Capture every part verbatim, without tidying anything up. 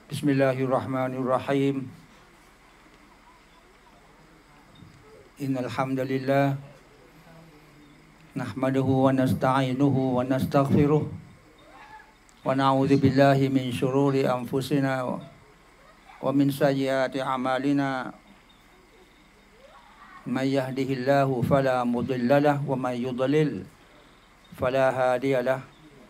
بسم الله الرحمن الرحيم إن الحمد لله نحمده ونستعينه ونستغفره ونعوذ بالله من شرور أنفسنا ومن سيئات أعمالنا من يهده الله فلا مضل له ومن يضلل فلا هادي له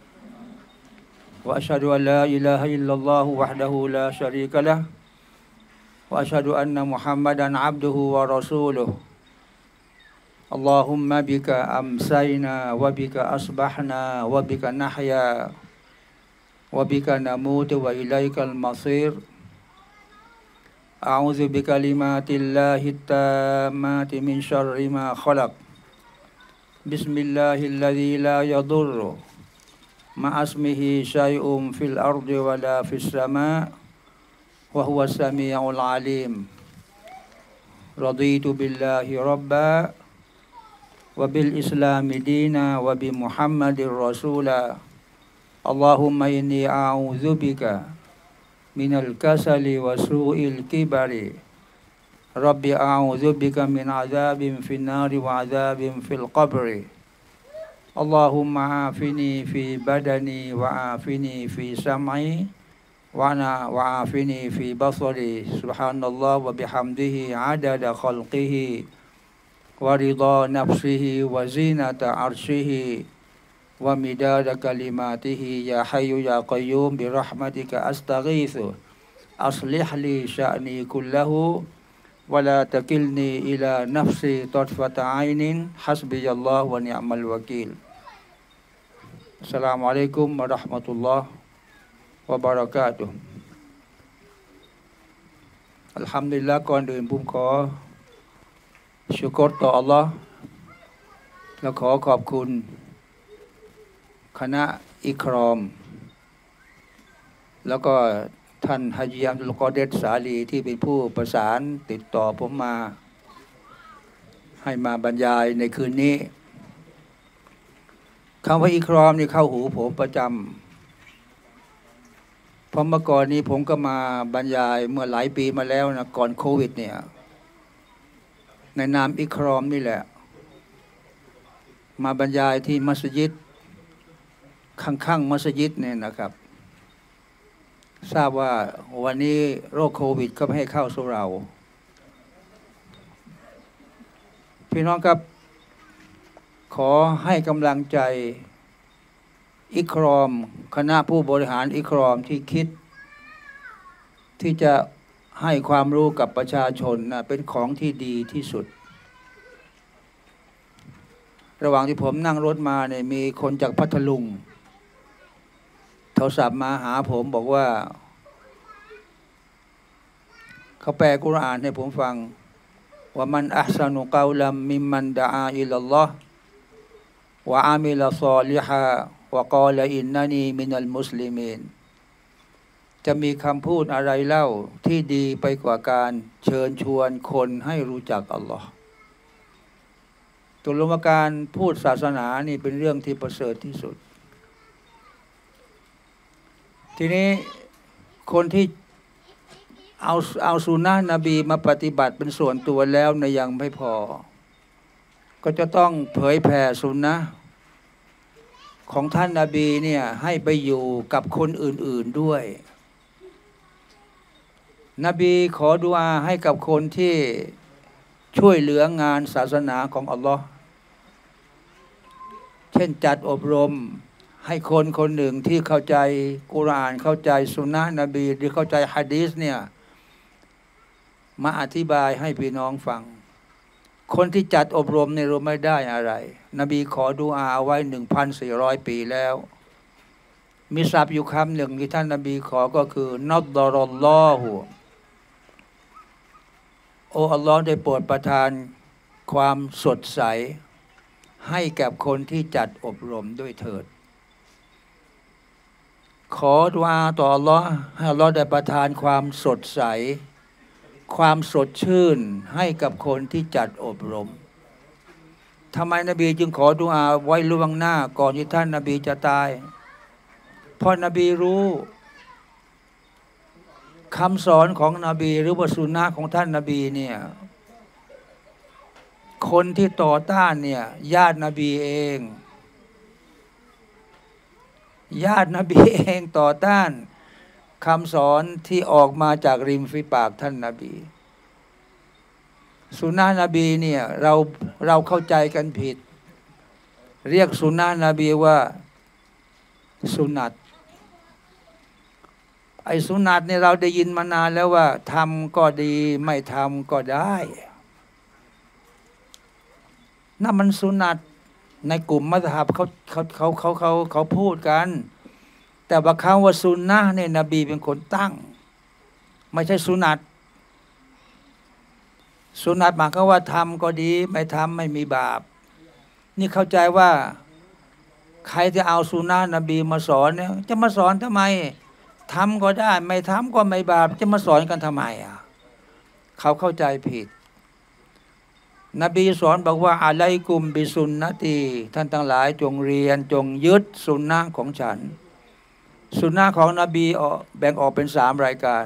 وأشهد أن لا إله إلا الله وحده لا شريك له وأشهد أن محمدا عبده ورسوله اللهم بك أمسينا وبك أصبحنا وبك نحيا وبك نموت وإليك المصير أعوذ بكلمات الله التامات من شر ما خلق بسم الله الذي لا يضر مع اسمه شيء في الأرض ولا في السماء وهو السميع العليم رضيت بالله ربا وبالإسلام دينا وبمحمد رسولا اللهم إني أعوذ بك من الكسل وسوء الكبر رب أعوذ بك من عذاب في النار وعذاب في القبر اللهم عافني في بدني وعافني في سمعي وأنا وعافني في بصري سبحان الله وبحمده عدد خلقه ورضا نفسه وزينة عرشه ومداد كلماته يا حي يا قيوم برحمتك أستغيث أصلح لي شأني كله ولا تكلني إلى نفسي طرفة عين حسبي الله ونعم الوكيل السلام عليكم ورحمة الله وبركاتهอัลฮัมดุลิลละห์ก่อนอื่นผมขอชุกรต่ออัลลอฮ์และขอขอบคุณคณะอิกรอมแล้วก็ท่านฮาจีอับดุลกอเดรสาลีที่เป็นผู้ประสานติดต่อผมมาให้มาบรรยายในคืนนี้คำว่าอิกรอมนี่เข้าหูผมประจำเพราะเมื่อก่อนนี้ผมก็มาบรรยายเมื่อหลายปีมาแล้วนะก่อนโควิดเนี่ยในนามอิกรอมนี่แหละมาบรรยายที่มัสยิดข้างๆมัสยิดเนี่ยนะครับทราบว่าวันนี้โรคโควิดก็ไม่ให้เข้าสู่เราพี่น้องครับขอให้กำลังใจอิกรอมคณะผู้บริหารอิกรอมที่คิดที่จะให้ความรู้กับประชาชนนะเป็นของที่ดีที่สุดระหว่างที่ผมนั่งรถมาเนี่ยมีคนจากพัทลุงโทรศัพท์มาหาผมบอกว่าเขาแปลกุรอานให้ผมฟังว่ามันอัพซานุกาวลัมมิมมันดะอาอิลลอฮ์วะอามิลซอลิฮะวะกาลอินนานีมินัลมุสลิมีนจะมีคำพูดอะไรเล่าที่ดีไปกว่าการเชิญชวนคนให้รู้จักอัลลอฮ์ตุลมการพูดศาสนานี่เป็นเรื่องที่ประเสริฐที่สุดทีนี้คนที่เอาเอาสุนนะนบีมาปฏิบัติเป็นส่วนตัวแล้วนะยังไม่พอก็จะต้องเผยแผ่สุนนะของท่านนบีเนี่ยให้ไปอยู่กับคนอื่นๆด้วยนบีขอดุอาให้กับคนที่ช่วยเหลืองานศาสนาของอัลลอฮ์เช่นจัดอบรมให้คนคนหนึ่งที่เข้าใจกุรอานเข้าใจสุนนะนบีหรือเข้าใจหะดีษเนี่ยมาอธิบายให้พี่น้องฟังคนที่จัดอบรมเนี่ยรู้ไม่ได้อะไรนบีขอดุอาเอาไว้ หนึ่งพันสี่ร้อย ปีแล้วมีศัพท์อยู่คำหนึ่งที่ท่านนบีขอก็คือนัดดารัลลอฮุโอ้อัลลอฮ์ได้โปรดประทานความสดใสให้แก่คนที่จัดอบรมด้วยเถิดขอดุอาต่ออัลลอฮ์ให้อัลลอฮ์ได้ประทานความสดใสความสดชื่นให้กับคนที่จัดอบรมทำไมนบีจึงขอดุอาไว้ล่วงหน้าก่อนที่ท่านนบีจะตายเพราะนบีรู้คำสอนของนบีหรือว่าสุนนะของท่านนบีเนี่ยคนที่ต่อต้านเนี่ยญาตินบีเองญาตินบีเองต่อต้านคำสอนที่ออกมาจากริมฝีปากท่านนบีสุนนะนบีเนี่ยเราเราเข้าใจกันผิดเรียกสุนนะนบีว่าสุนัตไอ้สุนัตเนี่ยเราได้ยินมานานแล้วว่าทำก็ดีไม่ทำก็ได้นั่นมันสุนัตในกลุ่มมัซฮับเขาเขาเขาเขาเขาเขาพูดกันแต่ว่าคำว่าสุนนะเนี่ยนบีเป็นคนตั้งไม่ใช่สุนัตสุนัตหมายความว่าทำก็ดีไม่ทำไม่มีบาปนี่เข้าใจว่าใครจะเอาสุนนะนบีมาสอนเนี่ยจะมาสอนทำไมทำก็ได้ไม่ทำก็ไม่บาปจะมาสอนกันทำไมอ่ะเขาเข้าใจผิดนบีสอนบอกว่าอะลัยกุมบิสุนนะตีท่านทั้งหลายจงเรียนจงยึดสุนนะของฉันสุนนะของนบีแบ่งออกเป็นสามรายการ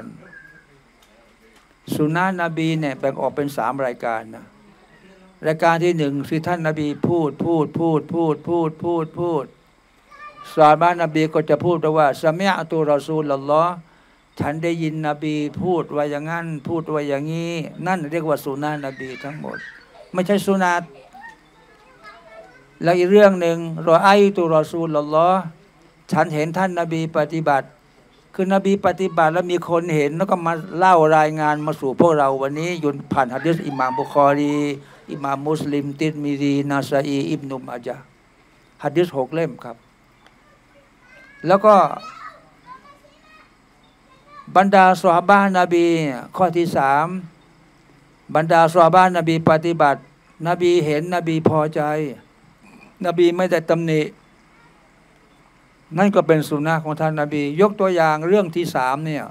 สุนนะนบีเนี่ยแบ่งออกเป็นสามรายการนะรายการที่หนึ่งที่ท่านนบีพูดพูดพูดพูดพูดพูดพูดซอฮาบะห์นบีก็จะพูดว่าซะมิอะตุรอซูลุลลอฮ์ฉันได้ยินนบีพูดว่าอย่างนั้นพูดว่าอย่างนี้นั่นเรียกว่าสุนนะนบีทั้งหมดไม่ใช่สุนัตแล้วอีกเรื่องหนึ่งรอไอตุรอซูลุลลอฮ์ฉันเห็นท่านนบีปฏิบัติคือนบีปฏิบัติแล้วมีคนเห็นแล้วก็มาเล่ารายงานมาสู่พวกเราวันนี้ยุนผ่านหะดีษอิหม่ามบุคอรีอิหม่ามมุสลิมติรมิซีนาซาอีอิบนุมาญะห์หะดีษหกเล่มครับแล้วก็บรรดาซอฮาบะห์นบีข้อที่สามบรรดาซอฮาบะห์นบีปฏิบัตินบีเห็นนบีพอใจนบีไม่ได้ตำหนินั่นก็เป็นสุนนะของท่านนบียกตัวอย่างเรื่องที่สามเนี่ย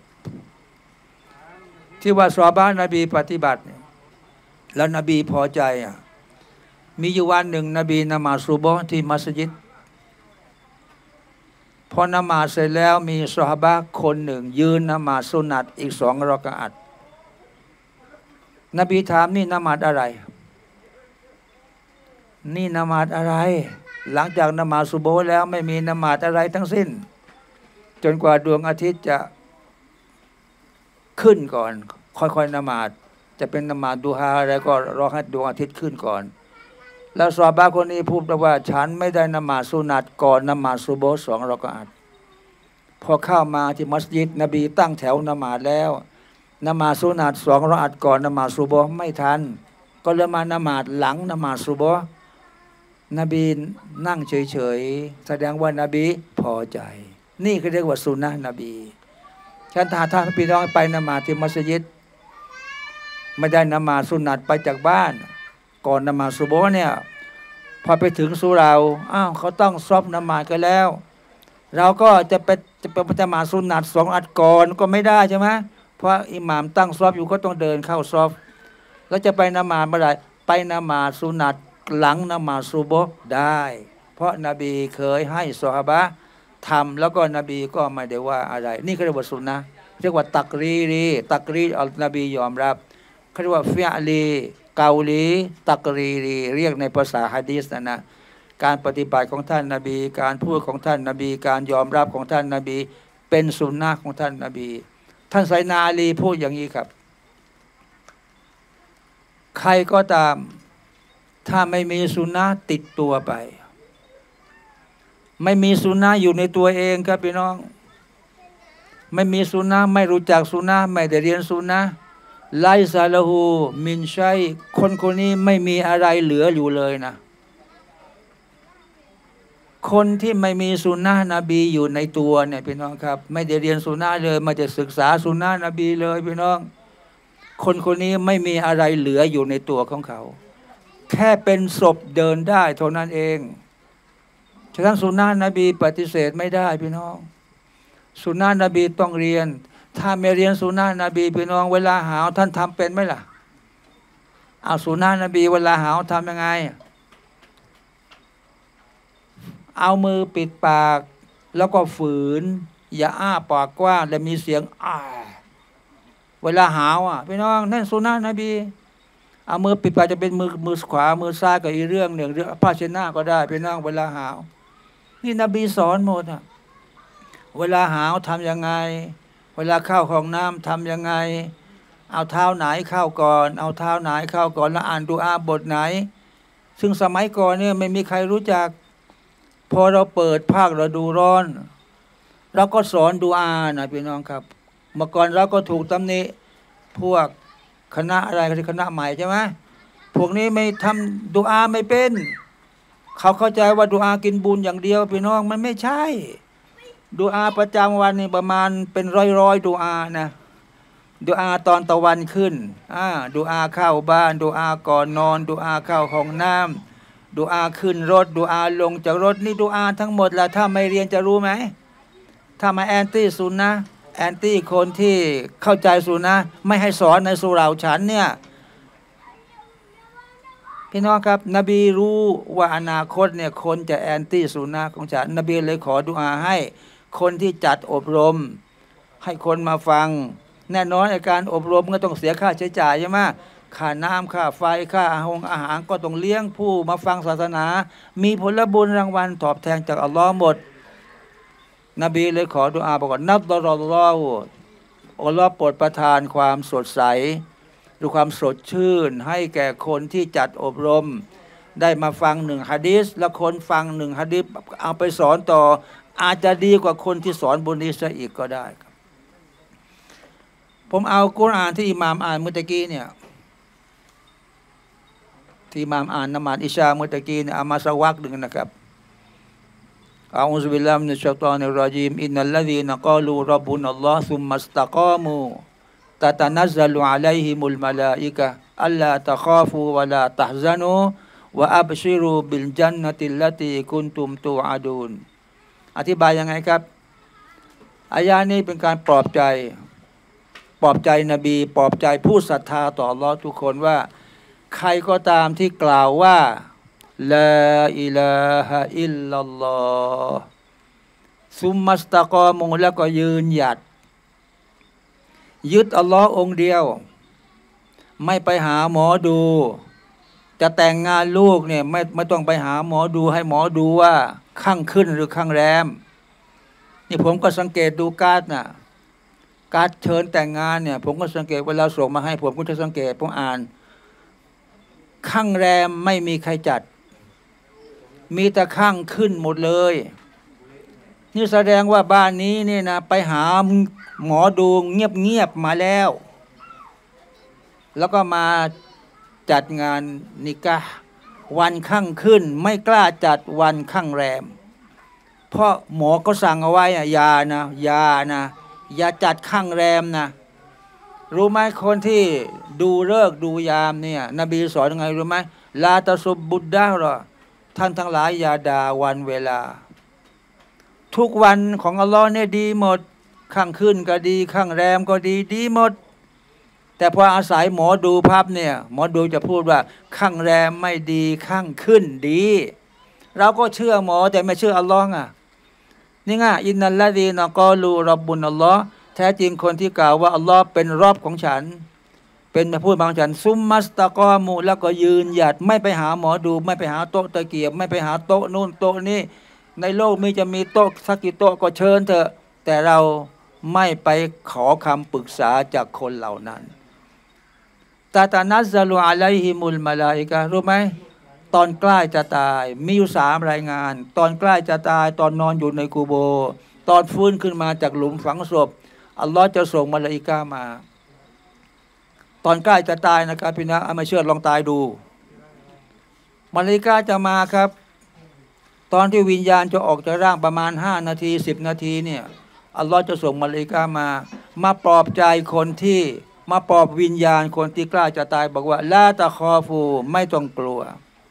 ที่ว่าซอฮาบะห์นบีปฏิบัติแล้วนบีพอใจอ่ะมีอยู่วันหนึ่งนบีนมาซุบฮ์ที่มัสยิดพอนมาเสร็จแล้วมีซอฮาบะห์คนหนึ่งยืนนมาสุนัตอีกสองรอกะอัตนบีถามนี่นมาดอะไรนี่นมาดอะไรหลังจากนมาซุบฮ์แล้วไม่มีนมาดอะไรทั้งสิ้นจนกว่าดวงอาทิตย์จะขึ้นก่อนค่อยๆนมาดจะเป็นนมาดดูฮาอะไรก็รอให้ดวงอาทิตย์ขึ้นก่อนแล้วซอฮาบะห์คนนี้พูดว่าฉันไม่ได้นมาดสุนัตก่อนนมาดซุบฮ์สองรอกะอัตพอเข้ามาที่มัสยิดนบีตั้งแถวนมาดแล้วนมาดสุนัตสองรอกะอัตก่อนนมาดซุบฮ์ไม่ทันก็เลยมานมาดหลังนมาดซุบฮ์นบีนั่งเฉยๆแสดงว่านบีพอใจนี่คือเรียกว่าสุนนะนบีฉันถ้าถ้าพี่น้องไปนมาดที่มัสยิดไม่ได้นมาดสุนัตไปจากบ้านก่อนนมาดซุบฮ์เนี่ยพอไปถึงสุเราอ้าวเขาต้องซอบนมาดกันแล้วเราก็จะไปจะไปนมาดสุนัตสองอัดก่อนก็ไม่ได้ใช่ไหมเพราะอิหม่ามตั้งซอบอยู่ก็ต้องเดินเข้าซอบแล้วจะไปนมาดเมื่อไหร่ไปนมาดสุนัตหลังนมาดซุบฮ์ได้เพราะนบีเคยให้ซอฮาบะห์ทำแล้วก็นบีก็ไม่ได้ว่าอะไรนี่คือเรียกว่าสุนนะเรียกว่าตักรีรีตักรีอัลนบียอมรับเขาเรียกว่าฟิอลีเกาลีตักรีรีเรียกในภาษาหะดีษนะนะการปฏิบัติของท่านนบีการพูดของท่านนบีการยอมรับของท่านนบีเป็นสุนนะของท่านนบีท่านไซนาอาลีพูดอย่างนี้ครับใครก็ตามถ้าไม่มีสุนนะติดตัวไปไม่มีสุนนะอยู่ในตัวเองครับพี่น้องไม่มีสุนนะไม่รู้จักสุนนะไม่ได้เรียนสุนนะไลซาลาหูมินชัยคนคนนี้ไม่มีอะไรเหลืออยู่เลยนะคนที่ไม่มีสุนนะนบีอยู่ในตัวเนี่ยพี่น้องครับไม่ได้เรียนสุนนะเลยไม่ได้ศึกษาสุนนะนบีเลยพี่น้องคนคนนี้ไม่มีอะไรเหลืออยู่ในตัวของเขาแค่เป็นศพเดินได้เท่านั้นเองฉะนั้นสุนนะนบีปฏิเสธไม่ได้พี่น้องสุนนะนบีต้องเรียนถ้าไม่เรียนสุนนะนบีพี่น้องเวลาหาวท่านทำเป็นไหมล่ะเอาสุนนะนบีเวลาหาวทำยังไงเอามือปิดปากแล้วก็ฝืนอย่าอ้าปากกว้างและมีเสียงอ้าเวลาหาวอ่ะพี่น้องนั่นสุนนะนบีเอามือปิดปากจะเป็นมือมือขวามือซ้ายก็อีกเรื่องหนึ่งเรื่องผ้าเช็ดหน้าก็ได้พี่น้องเวลาหาวนี่นบีสอนหมดอ่ะเวลาหาวทำยังไงเวลาเข้าห้องน้ำทำยังไงเอาเท้าไหนเข้าก่อนเอาเท้าไหนเข้าก่อนแล้วอ่านดุอาบทไหนซึ่งสมัยก่อนเนี่ยไม่มีใครรู้จักพอเราเปิดภาคเราดูร้อนเราก็สอนดุอานะพี่น้องครับเมื่อก่อนเราก็ถูกตำหนิพวกคณะอะไรคณะใหม่ใช่ไหมพวกนี้ไม่ทำดุอาไม่เป็นเขาเข้าใจว่าดุอากินบุญอย่างเดียวพี่น้องมันไม่ใช่ดุอาประจำวันนี่ประมาณเป็นร้อยร้อยดุอานะดุอาตอนตะวันขึ้นอ่าดุอาเข้าบ้านดุอาก่อนนอนดุอาเข้าห้องน้ำดุอาขึ้นรถดุอาลงจากรถนี่ดุอาทั้งหมดแล้วถ้าไม่เรียนจะรู้ไหมถ้ามาแอนตี้ซุนนะแอนตี้คนที่เข้าใจซุนนะไม่ให้สอนในสุเหร่าฉันเนี่ยพี่น้องครับนบีรู้ว่าอนาคตเนี่ยคนจะแอนตี้ซุนนะของฉันนบีเลยขอดุอาให้คนที่จัดอบรมให้คนมาฟังแน่นอนในการอบรมก็ต้องเสียค่าใช้จ่ายใช่ไหมค่าน้ำค่าไฟค่าอาหารอาหารก็ต้องเลี้ยงผู้มาฟังศาสนามีผลบุญรางวัลตอบแทนจากอัลลอฮ์หมดนบีเลยขอดุอาบอกว่านับดอรอลลอฮ์อัลลอฮ์โปรดประทานความสดใสหรือความสดชื่นให้แก่คนที่จัดอบรมได้มาฟังหนึ่งหะดีษแล้วคนฟังหนึ่งหะดีษเอาไปสอนต่ออาจจะดีกว่าคนที่สอนบนนี้ซะอีกก็ได้ครับผมเอากุรอานที่อิหม่ามอ่านเมื่อกี้เนี่ยที่อิหม่ามอ่านนมาดอิชาเมื่อกี้เนี่ยเอามาสักวักหนึ่งนะครับอะอูซุบิลลาฮิมินัชชัยฏอนิรเราะญีมอินนัลลซีนะกาลูร็อบบุนัลลอฮ์ซุมมัสตะกามูตะตะนัซซัลุอะลัยฮิมุลมะลาอิกะฮ์อัลลาตะคาฟูวะลาตะฮซานูวะอับชิรูบิลญันนะติลลตีกุนตุมตูอะดูนอธิบายยังไงครับอายะนี้เป็นการปลอบใจปลอบใจนบีปลอบใจผู้ศรัทธาต่ออัลเลาะห์ทุกคนว่าใครก็ตามที่กล่าวว่าลาอิลาฮะอิลลัลลอฮ์ซุมมัสตะกอมูแล้วก็ยืนหยัดยึดอัลลอฮ์องเดียวไม่ไปหาหมอดูจะแต่งงานลูกเนี่ยไม่ไม่ต้องไปหาหมอดูให้หมอดูว่าข้างขึ้นหรือข้างแรมนี่ผมก็สังเกตดูการ์ดน่ะการ์ดเชิญแต่งงานเนี่ยผมก็สังเกตเวลาส่งมาให้ผมก็จะสังเกตผมอ่านข้างแรมไม่มีใครจัดมีแต่ข้างขึ้นหมดเลยนี่แสดงว่าบ้านนี้นี่นะไปหาหมอดูเงียบๆมาแล้วแล้วก็มาจัดงานนิกะห์วันข้างขึ้นไม่กล้าจัดวันข้างแรมเพราะหมอก็สั่งเอาไว้อะยานะยานะอย่าจัดข้างแรมนะรู้ไหมคนที่ดูฤกษ์ดูยามเนี่ยนบีสอนยังไงรู้ไหมลาตะซุบบุดดะหรอท่านทั้งหลายอย่าด่าวันเวลาทุกวันของอัลลอฮ์เนี่ยดีหมดข้างขึ้นก็ดีข้างแรมก็ดีดีหมดแต่พออาศัยหมอดูภาพเนี่ยหมอดูจะพูดว่าข้างแรมไม่ดีข้างขึ้นดีเราก็เชื่อหมอแต่ไม่เชื่ออัลลอฮ์อ่ะนี่ไงอินนัลลซีนะกอลูร็อบบุนัลลอฮ์แท้จริงคนที่กล่าวว่าอัลลอฮ์เป็นรอบของฉันเป็นมาพูดบางฉันซุมมัสตะกอมูแล้วก็ยืนหยัดไม่ไปหาหมอดูไม่ไปหาโต๊ะตะเกียบไม่ไปหาโต๊ะนู่นโต๊ะนี้ในโลกมีจะมีโต๊ะสักกี่โต๊ะก็เชิญเถอะแต่เราไม่ไปขอคำปรึกษาจากคนเหล่านั้นตาตานัซซาลูอะลัยฮิมุลมะลาอิกะฮ์รู้ไหมตอนใกล้จะตายมีอยู่สามรายงานตอนใกล้จะตายตอนนอนอยู่ในกูโบตอนฟื้นขึ้นมาจากหลุมฝังศพอัลลอฮ์จะส่งมะลาอิกะฮ์มาตอนใกล้จะตายนะครับพี่นะไม่เชื่อลองตายดูมะลาอิกะฮ์จะมาครับตอนที่วิญญาณจะออกจากร่างประมาณห้านาทีสิบนาทีเนี่ยอัลลอฮ์จะส่งมะลาอิกะฮ์มามาปลอบใจคนที่มาปลอบวิญญาณคนที่กล้าจะตายบอกว่าลาตะคอฟูไม่ต้องกลัว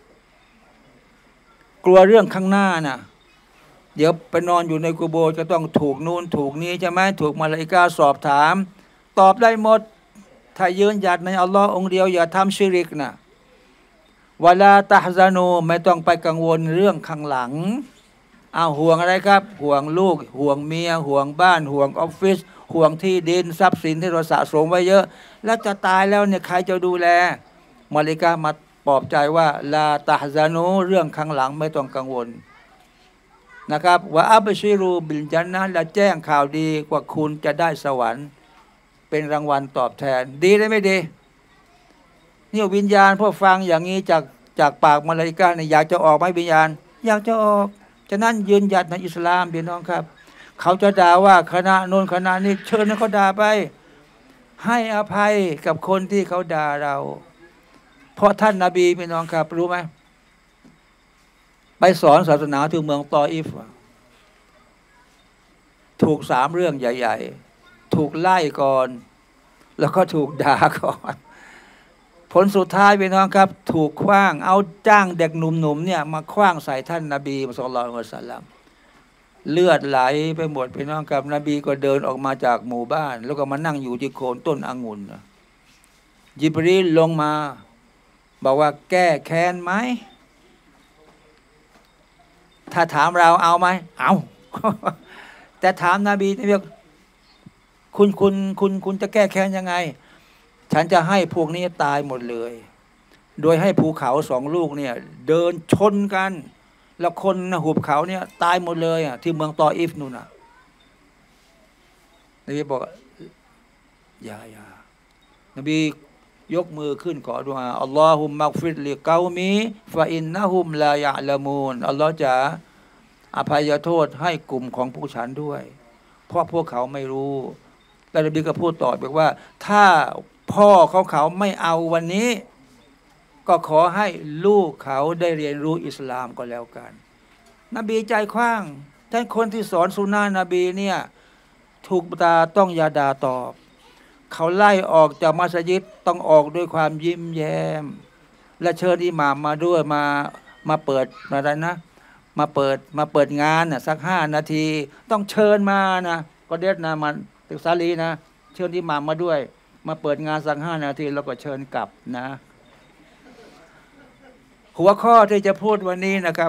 กลัวเรื่องข้างหน้าน่ะเดี๋ยวไปนอนอยู่ในกุโบร์จะต้องถูกนู่นถูกนี้ใช่ไหมถูกมะลาอิกะฮ์สอบถามตอบได้หมดถ้ายืนหยัดในอัลลอฮ์องเดียวอย่าทำชิริกนะวะลาตะฮซานูไม่ต้องไปกังวลเรื่องข้างหลังอ้าวห่วงอะไรครับห่วงลูกห่วงเมียห่วงบ้านห่วงออฟฟิศห่วงที่ดินทรัพย์สินที่เราสะสมไว้เยอะแล้วจะตายแล้วเนี่ยใครจะดูแลมาลิกามาปลอบใจว่าลาตาฮซานูเรื่องข้างหลังไม่ต้องกังวลนะครับว่าอับชิรูบิลจันนะและแจ้งข่าวดีกว่าคุณจะได้สวรรค์เป็นรางวัลตอบแทนดีได้ไม่ดีนี่วิญญาณพอฟังอย่างนี้จากจากปากมาลาอิกะห์เนี่ยอยากจะออกไหมวิญญาณอยากจะออกฉะนั้นยืนหยัดในอิสลามพี่น้องครับเขาจะด่าว่าคณะโน้นคณะนี้เชิญให้เขาด่าไปให้อภัยกับคนที่เขาด่าเราเพราะท่านนบีพี่น้องครับรู้ไหมไปสอนศาสนาที่เมืองตออิฟถูกสามเรื่องใหญ่ๆถูกไล่ก่อนแล้วก็ถูกด่าก่อนผลสุดท้ายพี่น้องครับถูกขว้างเอาจ้างเด็กหนุ่มๆเนี่ยมาขว้างใส่ท่านนบีศ็อลลัลลอฮุอะลัยฮิวะซัลลัมเลือดไหลไปหมดพี่น้องครับนบีก็เดินออกมาจากหมู่บ้านแล้วก็มานั่งอยู่ที่โคนต้นองุ่นญิบรีลลงมาบอกว่าแก้แค้นไหมถ้าถามเราเอาไหมเอาแต่ถามนบีนบีคุณคุณคุณคุณจะแก้แค้นยังไงฉันจะให้พวกนี้ตายหมดเลยโดยให้ภูเขาสองลูกเนี่ยเดินชนกันแล้วคนนะหุบเขาเนี่ยตายหมดเลยอ่ะที่เมืองตออิฟนู่นน่ะนบีบอกอย่าอย่านบียกมือขึ้นขอดุอาอัลลอฮุมมักฟิรลิกอมีฟะอินนะฮุมลายะละมูนอัลลอฮ์จะอภัยโทษให้กลุ่มของผู้ฉันด้วยเพราะพวกเขาไม่รู้แล้วนบีก็พูดต่อบอกว่าถ้าพ่อเขาเขาไม่เอาวันนี้ก็ขอให้ลูกเขาได้เรียนรู้อิสลามก็แล้วกันนบีใจกว้างท่านคนที่สอนสุนนะนบีเนี่ยถูกตาต้องยาดาตอบเขาไล่ออกจากมัสยิดต้องออกด้วยความยิ้มแย้มและเชิญอิหม่ามมาด้วยมามาเปิดอะไรนะมาเปิดมาเปิดงานน่ะสักห้านาทีต้องเชิญมานะก็เด็ดนะมันตึกซาลีนะเชิญอิหม่ามมาด้วยมาเปิดงานสักห้านาทีแล้วก็เชิญกลับนะหัวข้อที่จะพูดวันนี้นะครับ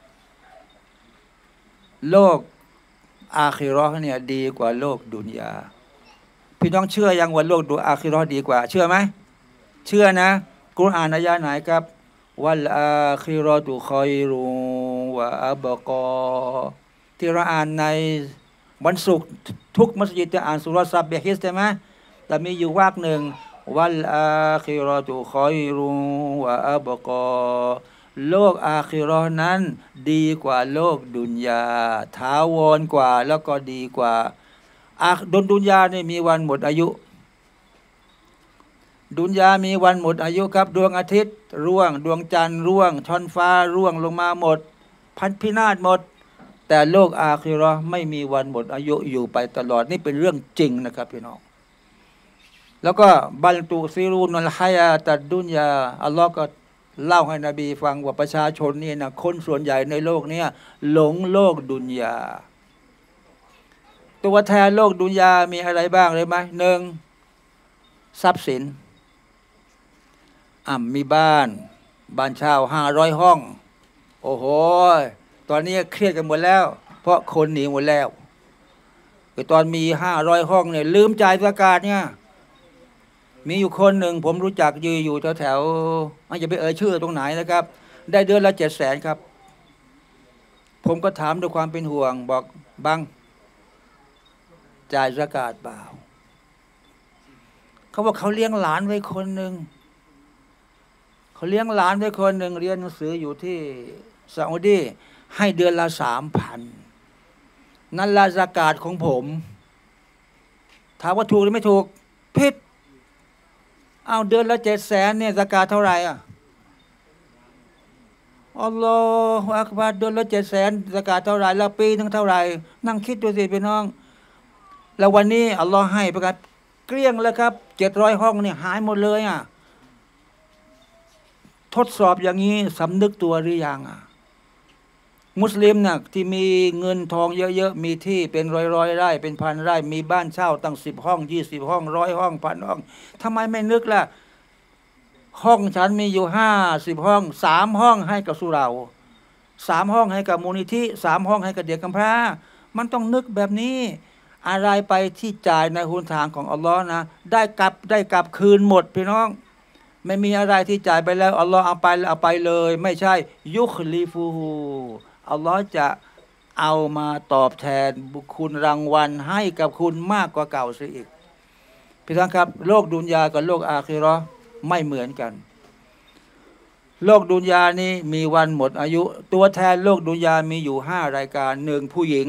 โลกอาคิเราะห์เนี่ยดีกว่าโลกดุนยาพี่น้องเชื่อยังว่าโลกดูอาคิเราะห์ดีกว่าเชื่อไหมเชื่อนะกุรอานอายะไหนครับวัลอาคิเราะตุคอยรุวะอับกอที่เราอ่านในวันศุกร์ทุกมัสยิดจะอ่านสุเราะห์ซับบิฮิสใช่ไหมแต่มีอยู่วรรคหนึ่งวัลอาคิเราะตุคอยรุวะอับกอโลกอาคิเราะห์นั้นดีกว่าโลกดุนยาถาวรกว่าแล้วก็ดีกว่าอาดนดุนยาเนี่ยมีวันหมดอายุดุนยามีวันหมดอายุครับดวงอาทิตย์ร่วงดวงจันทร์ร่วงช้อนฟ้าร่วงลงมาหมดพันพินาศหมดแต่โลกอาคิเราะห์ไม่มีวันหมดอายุอยู่ไปตลอดนี่เป็นเรื่องจริงนะครับพี่น้องแล้วก็บัลตุซิรูนัลฮายาตัดดุนยาอัลลอฮ์ก็เล่าให้นบีฟังว่าประชาชนนี่นะคนส่วนใหญ่ในโลกนี้หลงโลกดุนยาตัวแทนโลกดุนยามีอะไรบ้างเลยไหมหนึ่งทรัพย์สินอ่ะมีบ้านบ้านเช่าห้าร้อยห้องโอ้โหตอนนี้เครียดกันหมดแล้วเพราะคนหนีหมดแล้วคือตอนมีห้าร้อยห้องเนี่ยลืมจ่ายประกาศเนี่ยมีอยู่คนหนึ่งผมรู้จักยืนอยู่แถวแถวไม่จะไปเอ่ยชื่อตรงไหนนะครับได้เดือนละเจ็ดแสนครับผมก็ถามด้วยความเป็นห่วงบอกบังจ่ายประกาศเปล่าเขาบอกเขาเลี้ยงหลานไว้คนหนึ่งเขาเลี้ยงหลานไว้คนหนึ่งเรียนหนังสืออยู่ที่ซาอุดีให้เดือนละสามพันนั่นละประกาศของผมถามว่าถูกหรือไม่ถูกผิดเอาเดือนละเจ็ดแสนเนี่ยประกาศเท่าไหร่อ่ะอัลลอฮฺอักบัรเดือนละเจ็ดแสนประกาศเท่าไหร่แล้วปีนึงเท่าไหร่นั่งคิดดูสิพี่น้องแล้ววันนี้อัลลอฮ์ให้ประกาศเกลี้ยงแล้วครับเจ็ดร้อยห้องเนี่ยหายหมดเลยอ่ะทดสอบอย่างนี้สำนึกตัวหรือยังอ่ะมุสลิมเนี่ยที่มีเงินทองเยอะๆมีที่เป็นร้อยๆไร่เป็นพันไร่มีบ้านเช่าตั้งสิบห้องยี่สิบห้องร้อยห้องพันห้องทำไมไม่นึกล่ะห้องฉันมีอยู่ห้าสิบห้องสามห้องให้กับสุเหร่าสามห้องให้กับมูลนิธิสามห้องให้กับเด็กกำพร้ามันต้องนึกแบบนี้อะไรไปที่จ่ายในหนทางของอัลลอฮ์นะได้กลับได้กลับคืนหมดพี่น้องไม่มีอะไรที่จ่ายไปแล้วอัลลอฮ์เอาไปเอาไปเลยไม่ใช่ยุคลีฟูฮูอัลลอฮ์จะเอามาตอบแทนบุญคุณรางวัลให้กับคุณมากกว่าเก่าเสียอีกพี่น้องครับโลกดุนยากับโลกอาคิเราะห์ไม่เหมือนกันโลกดุนยานี้มีวันหมดอายุตัวแทนโลกดุนยามีอยู่ห้ารายการหนึ่งผู้หญิง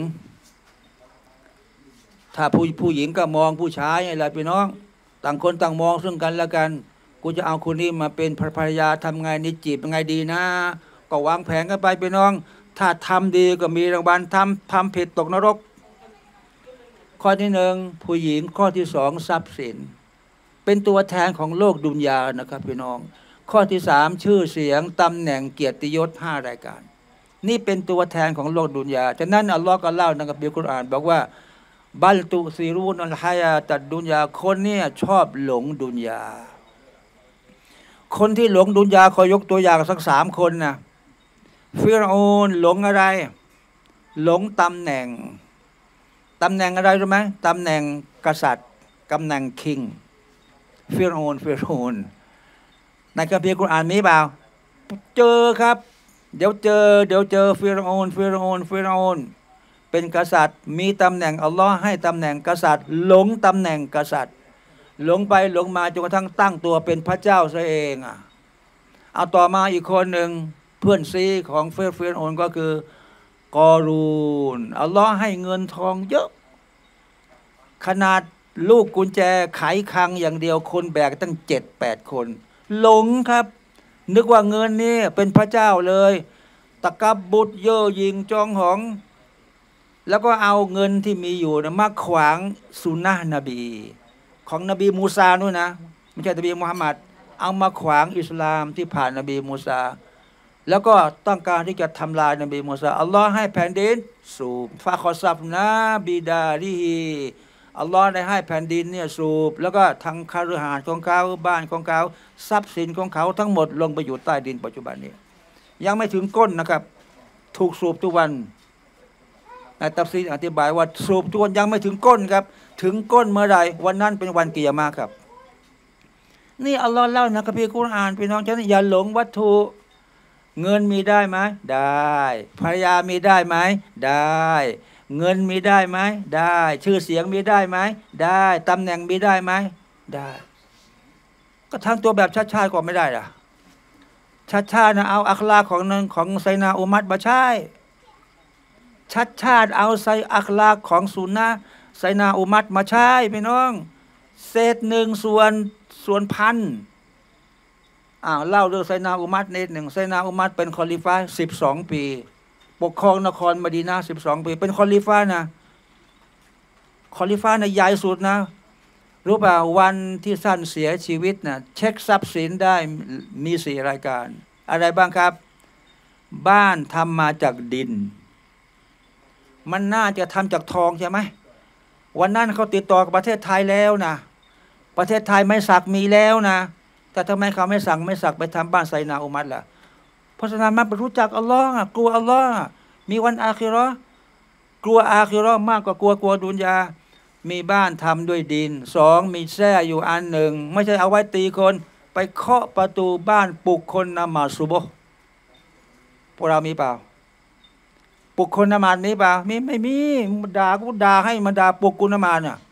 ถ้าผู้ผู้หญิงก็มองผู้ชายอะไรพี่น้องต่างคนต่างมองซึ่งกันและกันกูจะเอาคนนี้มาเป็นภรรยาทำไงนี่จีบยังไงดีนะก็วางแผนกันไปพี่น้องถ้าทำดีก็มีรางวัลทำทำผิดตกนรกข้อที่หนึ่งผู้หญิงข้อที่สองทรัพย์สินเป็นตัวแทนของโลกดุนยานะครับพี่น้องข้อที่สามชื่อเสียงตำแหน่งเกียรติยศห้ารายการนี่เป็นตัวแทนของโลกดุนยาฉะนั้นอัลลอฮ์ก็เล่าในคัมภีร์กุรอานบอกว่าบัลตุซีรูนัลฮายาตัดดุนยาคนเนี่ยชอบหลงดุนยาคนที่หลงดุนยาขอยกตัวอย่างสักสามคนนะฟิรเอานหลงอะไรหลงตำแหน่งตำแหน่งอะไรรู้ไหมตำแหน่งกษัตริย์ตำแหน่งคิงฟิรเอานฟิรเอานในคัมภีร์กุรอานมีเปล่าเจอครับเดี๋ยวเจอเดี๋ยวเจอฟิรเอานฟิรเอานฟิรเอานเป็นกษัตริย์มีตำแหน่งอัลลอฮ์ให้ตำแหน่งกษัตริย์หลงตำแหน่งกษัตริย์หลงไปหลงมาจนกระทั่งตั้งตัวเป็นพระเจ้าซะเองอ่ะเอาต่อมาอีกคนหนึ่งเพื่อนซีของเฟรฟิรเอานก็คือกอรูนอัลลอฮ์ให้เงินทองเยอะขนาดลูกกุญแจไขคลังอย่างเดียวคนแบกตั้งเจ็ดแปดคนหลงครับนึกว่าเงินนี่เป็นพระเจ้าเลยตะกับบุตรเย่อหยิ่งจองหองแล้วก็เอาเงินที่มีอยู่นะมาขวางสุนนะนบีของนบีมูซาด้วยนะไม่ใช่นบีมุฮัมมัดเอามาขวางอิสลามที่ผ่านนบีมูซาแล้วก็ต้องการที่จะทำลายนบีมูซาอัลลอฮ์ให้แผ่นดินสูบฟาคอซับนะบิดาริฮีอัลลอฮ์ได้ให้แผ่นดินเนี่ยสูบแล้วก็ทางคารุหาสน์ของเขาบ้านของเขาทรัพย์สินของเขาทั้งหมดลงไปอยู่ใต้ดินปัจจุบันนี้ยังไม่ถึงก้นนะครับถูกสูบทุกวันในตัฟซีรอธิบายว่าสูบทุกวันยังไม่ถึงก้นครับถึงก้นเมื่อไรวันนั้นเป็นวันกิยามะห์ครับนี่อัลลอฮ์เล่าในคัมภีร์กุรอานพี่น้องฉะนั้นอย่าหลงวัตถุเงินมีได้ไหมได้ภรรยามีได้ไหมได้เงินมีได้ไหมได้ชื่อเสียงมีได้ไหมได้ตำแหน่งมีได้ไหมได้ก็ทางตัวแบบชาติชาติก็ไม่ได้ล่ะชาติชาตินะเอาอัคลาของนึงของไซนาอุมัดมาใช้ชาติชาติเอาไซอัคลาของสุนนะไซนาอุมัดมาใช้พี่น้องเศษหนึ่งส่วนส่วนพันอ้าวเล่าเรื่องไซนาอุมัดนิดหนึ่งไซนาอุมัดเป็นคอลิฟะสิบสองปีปกครองนครมะดีนะห์สิบสองปีเป็นคอลิฟะนะคอลิฟะนะใหญ่สุดนะรู้ป่าววันที่ท่านเสียชีวิตนะเช็คทรัพย์สินได้มีสี่รายการอะไรบ้างครับบ้านทำมาจากดินมันน่าจะทำจากทองใช่ไหมวันนั้นเขาติดต่อกับประเทศไทยแล้วนะประเทศไทยไม่สักมีแล้วนะแต่ทำไมเขาไม่สั่งไม่สักไปทำบ้านไซนาอุมัดล่ะเพราะฉะนั้นมันรู้จักอัลลอฮ์กลัวอัลลอฮ์มีวันอาคิเราะห์กลัวอาคิเราะห์มากกว่ากลัวกลัวดุนยามีบ้านทำด้วยดินสองมีแส้อยู่อันหนึ่งไม่ใช่เอาไว้ตีคนไปเคาะประตูบ้านปลุกคนนมาซุบฮ์พวกเรามีเปล่าปลุกคนนมาดมีเปล่ามีไม่มีด่ากูด่าให้มาด่าปลุกกูนมาดเนี่ย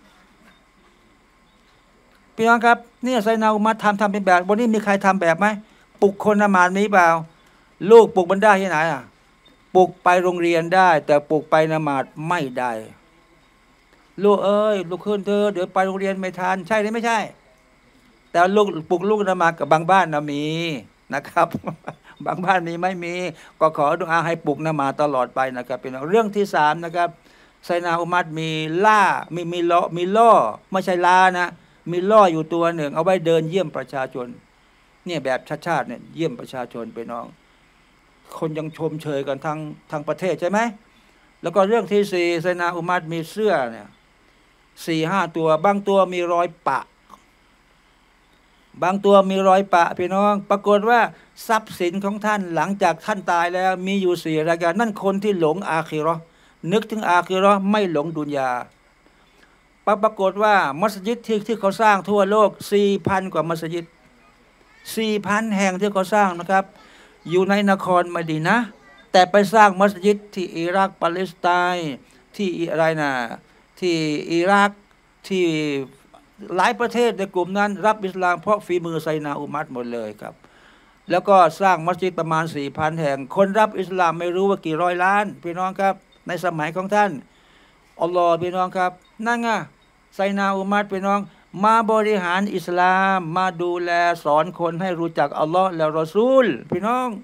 พี่น้องครับเนี่ยไซนาอุมัดทำทำเป็นแบบวันนี้มีใครทำแบบไหมปลุกคนนมาดมีเปล่าลูกปลุกมันได้ที่ไหนอ่ะปลุกไปโรงเรียนได้แต่ปลุกไปนมาดไม่ได้ลูกเอ้ยลูกขึ้นเธอเดี๋ยวไปโรงเรียนไม่ทันใช่หรือไม่ใช่แต่ลูกปลุกลูกนมากับบางบ้านนะมีนะครับ บางบ้านมีไม่มีก็ขอดุอาให้ปลุกนมาตลอดไปนะครับเป็นเรื่องที่สามนะครับไซนาอุมัดมีล่ามีมีล้อมีล่อไม่ใช่ลานะมีล่ออยู่ตัวหนึ่งเอาไว้เดินเยี่ยมประชาชนเนี่ยแบบชาติชาติเนี่ยเยี่ยมประชาชนไปน้องคนยังชมเชยกันทั้งทั้งประเทศใช่ไหมแล้วก็เรื่องที่สี่ไซนาอุมัดมีเสื้อเนี่ยสี่ห้าตัวบางตัวมีรอยปะบางตัวมีรอยปะพี่น้องปรากฏว่าทรัพย์สินของท่านหลังจากท่านตายแล้วมีอยู่สี่รายการนั่นคนที่หลงอาคิเราะห์นึกถึงอาคิเราะห์ไม่หลงดุนยาปรากฏว่ามัสยิดที่ที่เขาสร้างทั่วโลก สี่พัน กว่ามัสยิด สี่พัน แห่งที่เขาสร้างนะครับอยู่ในนครมะดีนะห์แต่ไปสร้างมัสยิดที่อิรักปาเลสไตน์ที่อะไรนะที่อิรักที่หลายประเทศในกลุ่มนั้นรับอิสลามเพราะฝีมือไซนาอุมัดหมดเลยครับแล้วก็สร้างมัสยิดประมาณ สี่พัน แห่งคนรับอิสลามไม่รู้ว่ากี่ร้อยล้านพี่น้องครับในสมัยของท่านอัลลอฮ์พี่น้องครับนั่นไงไซนาอุมัดพี่น้องมาบริหารอิสลามมาดูแลสอนคนให้รู้จักอัลลอฮ์และรอซูลพี่น้อง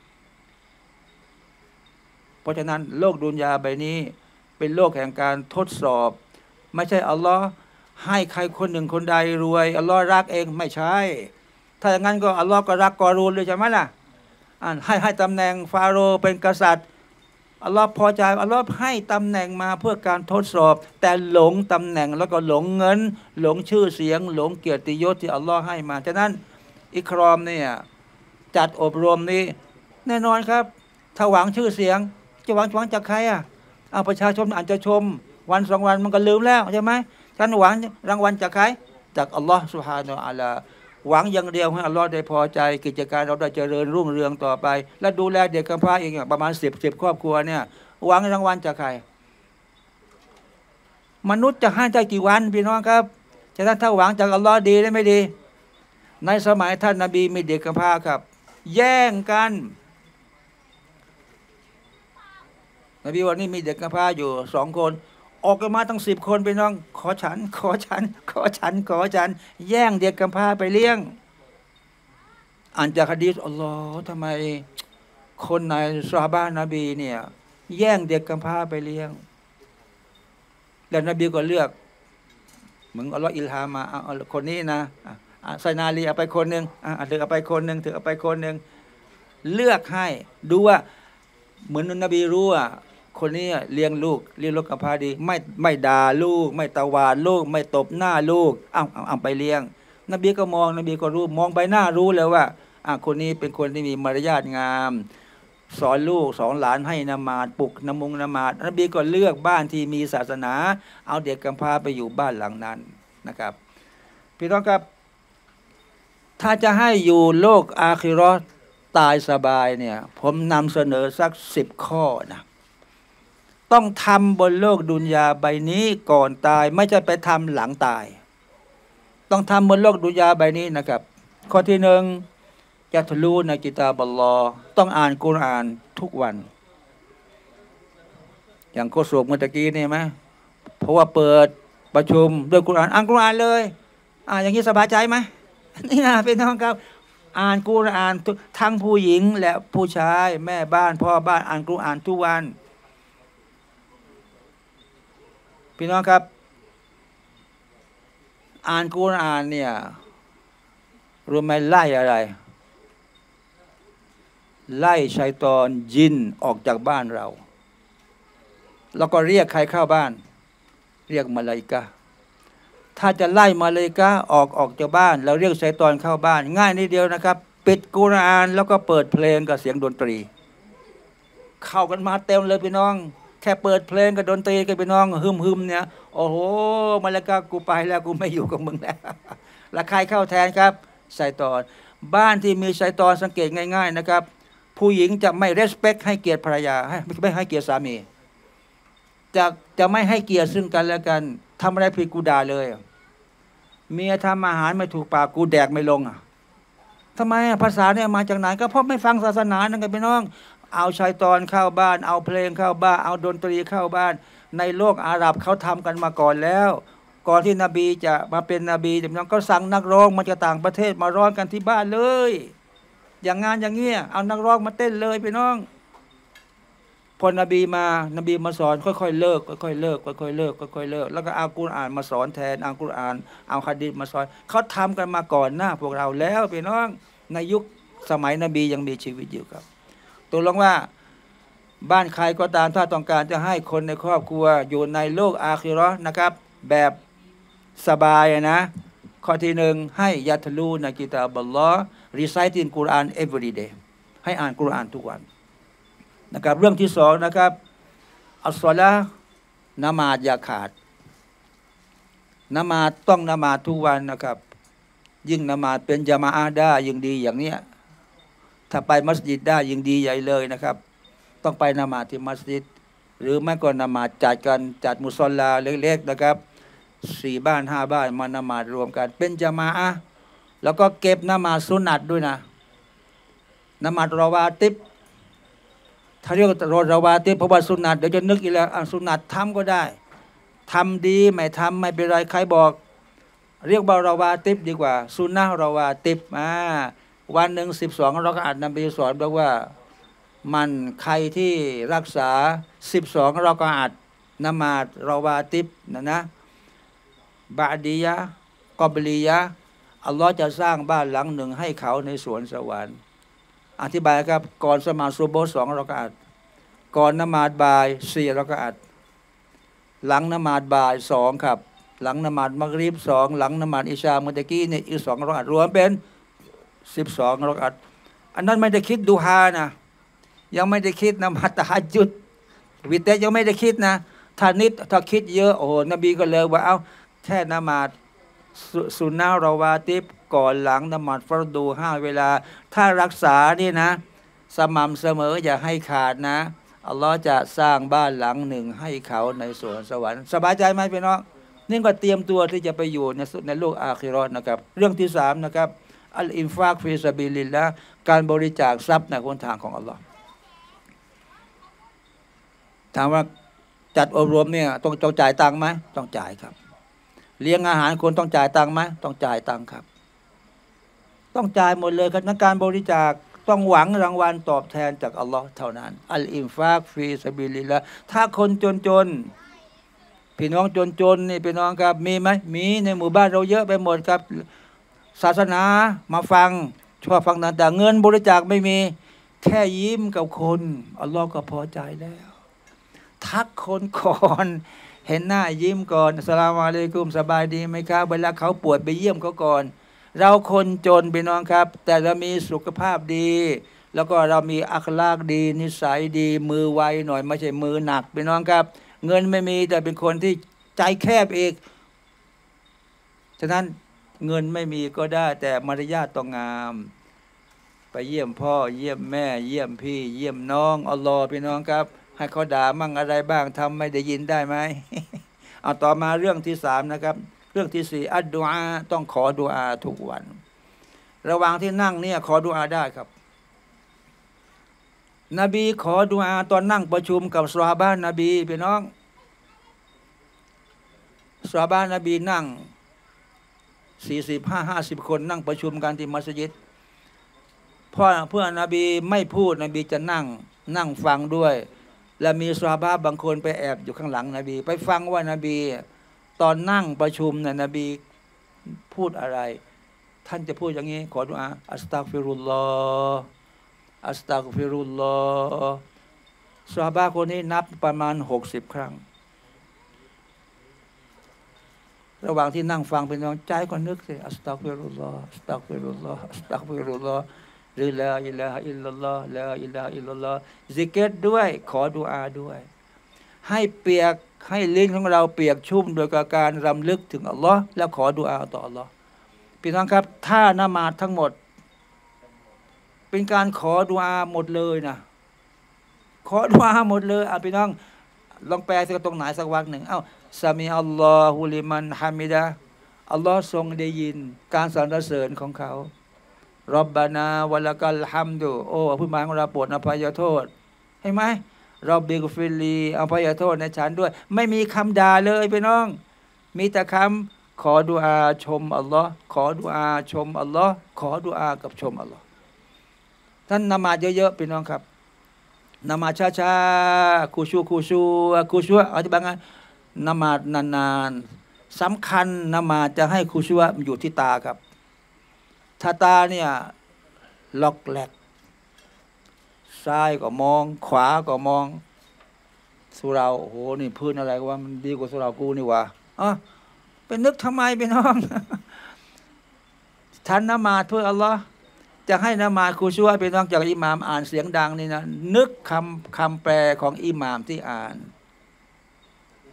เพราะฉะนั้นโลกดุนยาใบนี้เป็นโลกแห่งการทดสอบไม่ใช่อัลลอฮ์ให้ใครคนหนึ่งคนใดรวยอัลลอฮ์รักเองไม่ใช่ถ้าอย่างนั้นก็อัลลอฮ์ก็รักกอรูนเลยใช่ไหมล่ะอ่านให้ให้ตำแหน่งฟาโรห์เป็นกษัตริย์อัลลอฮ์พอใจอัลลอฮ์ให้ตำแหน่งมาเพื่อการทดสอบแต่หลงตำแหน่งแล้วก็หลงเงินหลงชื่อเสียงหลงเกียรติยศที่อัลลอฮ์ให้มาฉะนั้นอิกรอมเนี่ยจัดอบรมนี้แน่นอนครับถ้าหวังชื่อเสียงจะหวังหวังจากใครอ่ะเอาประชาชนอาจจะชมวันสองวันมันก็ลืมแล้วใช่ไหมท่านหวังรางวัลจากใครจากอัลลอฮ์ซุบฮานะฮูวะตะอาลาหวังอย่างเดียวให้อัลลอฮ์ได้พอใจกิจการเราได้เจริญรุ่งเรืองต่อไปและดูแลเด็กกำพร้าอีกประมาณสิบสิบครอบครัวเนี่ยหวังรางวัลจากใครมนุษย์จะให้ได้กี่วันพี่น้องครับฉะนั้นถ้าหวังจากอัลลอฮ์ดีได้ไม่ดีในสมัยท่านนบีมีเด็กกำพร้าครับแย่งกันนบีวันนี้มีเด็กกำพร้าอยู่สองคนออกกันมาตั้งสิบคนไปน้องขอฉันขอฉันขอฉันขอฉันแย่งเด็กกำพร้าไปเลี้ยงอ่านจากหะดีษอัลลอฮ์ทำไมคนในซอฮาบะห์นบีเนี่ยแย่งเด็กกำพร้าไปเลี้ยงแล้วนบีก็เลือกเหมือนอัลลอฮ์อิลฮามาเอาคนนี้นะไซนาลีเอาไปคนหนึ่งเธอเอาไปคนหนึ่งเธอเอาไปคนหนึ่งเลือกให้ดูว่าเหมือนนบีรู้ว่าคนนี้เลี้ยงลูกเลี้ยงลูกกำพร้าดีไม่ไม่ด่าลูกไม่ตวาดลูกไม่ตบหน้าลูกเอาเอาเอาไปเลี้ยงนบีก็มองนบีก็รู้มองใบหน้ารู้เลยว่าอ่ะคนนี้เป็นคนที่มีมารยาทงามสอนลูกสอนหลานให้นมาดปลุกนมุงนมาดนบีก็เลือกบ้านที่มีศาสนาเอาเด็กกำพร้าไปอยู่บ้านหลังนั้นนะครับพี่น้องครับถ้าจะให้อยู่โลกอาคิเราะห์ตายสบายเนี่ยผมนำเสนอสักสิบข้อนะต้องทำบนโลกดุนยาใบนี้ก่อนตายไม่ใช่ไปทำหลังตายต้องทำบนโลกดุนยาใบนี้นะครับข้อที่หนึ่งยัตลูในกิตาบัลลอฮ์ต้องอ่านกุรอานทุกวันอย่างโคศกเมื่อกี้นี่ไหมเพราะว่าเปิดประชุมด้วยกุรอานอ่านกุรอานเลยอ่านอย่างนี้สบายใจไหมนี่นะเป็นน้องครับอ่านกุรอานทั้งผู้หญิงและผู้ชายแม่บ้านพ่อบ้านอ่านกุรอานทุกวันพี่น้องครับอ่านกุรอานเนี่ยรู้ไหมไล่อะไรไล่ชัยฏอนยินออกจากบ้านเราแล้วก็เรียกใครเข้าบ้านเรียกมลาอิกะฮ์ถ้าจะไล่มลาอิกะฮ์ออกออกจากบ้านแล้วเรียกชัยฏอนเข้าบ้านง่ายนิดเดียวนะครับปิดกุรอานแล้วก็เปิดเพลงกับเสียงดนตรีเข้ากันมาเต็มเลยพี่น้องแค่เปิดเพลงกับดนตรีกันพี่น้องฮึมฮึมเนี่ยโอ้โหมลาอิกะฮ์กูไปแล้วกูไม่อยู่กับมึงแล้วแล้วใครเข้าแทนครับชัยฏอนบ้านที่มีชัยฏอนสังเกตง่ายๆนะครับผู้หญิงจะไม่ respect ให้เกียรติภรรยาไม่ให้เกียรติสามีจะจะไม่ให้เกียรติซึ่งกันและกันทำอะไรผิดกูด่าเลยเมียทำอาหารไม่ถูกปากกูแดกไม่ลงอ่ะทำไมภาษาเนี่ยมาจากไหนก็เพราะไม่ฟังศาสนานั่นไงพี่น้องเอาชัยฏอนเข้าบ้านเอาเพลงเข้าบ้านเอาดนตรีเข้าบ้านในโลกอาหรับเขาทำกันมาก่อนแล้วก่อนที่นบีจะมาเป็นนบีพี่น้องก็สั่งนักร้องมาจากต่างประเทศมาร้องกันที่บ้านเลยอย่างงานอย่างเงี้ยเอานักร้องมาเต้นเลยพี่น้องพอนบีมานบีมาสอนค่อยๆเลิกค่อยๆเลิกค่อยๆเลิกค่อยๆเลิกแล้วก็เอากุรอานมาสอนแทนเอากุรอานเอาหะดีษมาสอนเขาทำกันมาก่อนหน้าพวกเราแล้วพี่น้องในยุคสมัยนบียังมีชีวิตอยู่ครับตัวลงว่าบ้านใครก็ตามถ้าต้องการจะให้คนในครอบครัวอยู่ในโลกอาคิเราะห์นะครับแบบสบายนะข้อที่หนึ่งให้ยัตลูในกิตาบัลลอฮ์reciting กุรอาน every day ให้อ่านกุรอานทุกวันนะครับเรื่องที่สองนะครับอัสซอลาห์ละหมาดอย่าขาดนมาดต้องนมาดทุกวันนะครับ ยิ่งนมาดเป็นญะมาอะห์ได้ยิ่งดีอย่างเนี้ยถ้าไปมัสยิดได้ยิ่งดีใหญ่เลยนะครับ ต้องไปนมาดที่มัสยิด หรือไม่ก็นมาดจัดกันจัดมุศอลลาเล็กๆนะครับสี่บ้านห้าบ้านมานมาดรวมกัน เป็นญะมาอะห์แล้วก็เก็บนมาดสุนัตด้วยนะนมาดรอวาติบถ้าเรียกรอรอวาติบเพราะว่าสุนัตเดี๋ยวจะนึกอีกแล้วสุนัตทำก็ได้ทำดีไม่ทำไม่เป็นไรใครบอกเรียกว่ารอวาติบดีกว่าสุนนะรอวาติบอ่าวันหนึ่งสิบสองเราก็อ่านนบีสอนบอกว่ามันใครที่รักษาสิบสองเราก็อาจนมาดรอวาติบนะนะบาดียะกอบลียะอัลลอฮ์จะสร้างบ้านหลังหนึ่งให้เขาในสวนสวรรค์อธิบายครับก่อนสมาซุโบสองเราก็อาจก่อนนมาดบ่ายสี่เราก็อาจหลังนมาดบ่ายสองครับหลังนมาดมักริบสองหลังนมาดอิชาเมื่อกี้นี่อีกสองเราอาจรวมเป็นสิบสองเราอาจอันนั้นไม่ได้คิดดูฮานะยังไม่ได้คิดนมาดตะฮัจญุดวิเตยังไม่ได้คิดนะถ้านิดถ้าคิดเยอะโอ้นบีก็เลยว่าเอาแค่นมาดสุนนะรอวาติบก่อนหลังนมาดฟัรดูห้าเวลาถ้ารักษานี่นะสม่ำเสมออย่าให้ขาดนะอัลลอฮ์จะสร้างบ้านหลังหนึ่งให้เขาในสวนสวรรค์สบายใจไหมพี่น้องนี่ก็เตรียมตัวที่จะไปอยู่ในในโลกอาคิเราะห์นะครับเรื่องที่สามนะครับอัลอินฟากฟิซาบิลิลละการบริจาคทรัพย์ในหนทางของอัลลอฮ์ถามว่าจัดอบรมเนี่ยต้องต้องจ่ายตังค์ไหมต้องจ่ายครับเลี้ยงอาหารคนต้องจ่ายตังค์ไหมต้องจ่ายตังค์ครับต้องจ่ายหมดเลยครับในการบริจาคต้องหวังรางวัลตอบแทนจากอัลลอฮ์เท่านั้นอัลอินฟากฟีซาบิลิลละถ้าคนจนจนพี่น้องจนจนนี่พี่น้องครับมีไหมมีในหมู่บ้านเราเยอะไปหมดครับศาสนามาฟังชอบฟังแต่เงินบริจาคไม่มีแค่ยิ้มกับคนอัลลอฮ์ก็พอใจแล้วทักคนก่อนเห็นหน้ายิ้มก่อนอัสสลามุอะลัยกุมสบายดีไหมครับเวลาเขาป่วยไปเยี่ยมเขาก่อนเราคนจนพี่น้องครับแต่เรามีสุขภาพดีแล้วก็เรามีอัคลากดีนิสัยดีมือไวหน่อยไม่ใช่มือหนักพี่น้องครับเงินไม่มีแต่เป็นคนที่ใจแคบอีกฉะนั้นเงินไม่มีก็ได้แต่มารยาทต้องงามไปเยี่ยมพ่อเยี่ยมแม่เยี่ยมพี่เยี่ยมน้องอัลลอฮ์พี่น้องครับให้เขาด่ามั่งอะไรบ้างทำไม่ได้ยินได้ไหม เอาต่อมาเรื่องที่สามนะครับเรื่องที่สี่อัดดุอาต้องขอดุอาทุกวันระหว่างที่นั่งเนี่ยขอดุอาได้ครับนบีขอดุอาตอนนั่งประชุมกับซอฮาบะห์นบีพี่น้องซอฮาบะห์นบีนั่งสี่สิบห้าห้าสิบคนนั่งประชุมกันที่มัสยิดเพราะเพื่อนนบีไม่พูดนบีจะนั่งนั่งฟังด้วยและมีซอฮาบะห์บางคนไปแอบอยู่ข้างหลังนบีไปฟังว่านบีตอนนั่งประชุมน่ะนบีพูดอะไรท่านจะพูดอย่างนี้ขอดุอาอัสตัฆฟิรุลลอฮ์อัสตัฆฟิรุลลอฮ์ซอฮาบะห์คนนี้นับประมาณหกสิบครั้งระหว่างที่นั่งฟังเป็นน้องใจก็นึกสิอัสตัฆฟิรุลลอฮ์อัสตัฆฟิรุลลอฮ์อัสตัฆฟิรุลลอฮ์หรือลาอิลาฮะอิลลัลลอฮ์ลาอิลาฮะอิลลัลลอฮ์ซิกรด้วยขอดุอาด้วยให้เปียกให้ลิ้นของเราเปียกชุ่มโดยการรำลึกถึงอัลลอฮ์แล้วขอดุอาต่ออัลลอฮ์พี่น้องครับถ้าละหมาดทั้งหมดเป็นการขอดุอาหมดเลยนะขอดุอาหมดเลยอ่ะพี่น้องลองแปลสักตรงไหนสักวรรคหนึ่งเอ้าซามีอัลลอฮุลิมันฮามิดะอัลลอฮ์ทรงได้ยินการสรรเสริญของเขารบบานาวะละกัลฮัมดุโอ้ผู้มาของเราโปรดอภัยโทษเห็นไหมรอบบิกฟิลีอภัยโทษในฉันด้วยไม่มีคำด่าเลยพี่น้องมีแต่คำขอดุอาชมอัลลอฮ์ขอดุอาชมอัลลอฮ์ขอดุอากับชมอัลลอฮ์ท่านนมาดเยอะๆพี่น้องครับนมาดช้าๆคูชูคูชูคูชูอธิบายไงนมาดนานๆสำคัญนมาดจะให้คูชูอยู่ที่ตาครับถ้าตาเนี่ยล็อกแหลกซ้ายก็มองขวาก็มองสุเราโอ้โหนี่พื้นอะไรว่ามันดีกว่าสุเรากูนี่วะอ่ะเป็นนึกทำไมพี่น้องท่านนมาดเพื่ออัลลอฮ์จะให้นมาดคูชัวพี่น้องจากอิหม่ามอ่านเสียงดังนี่นะนึกคำคำแปลของอิหม่ามที่อ่าน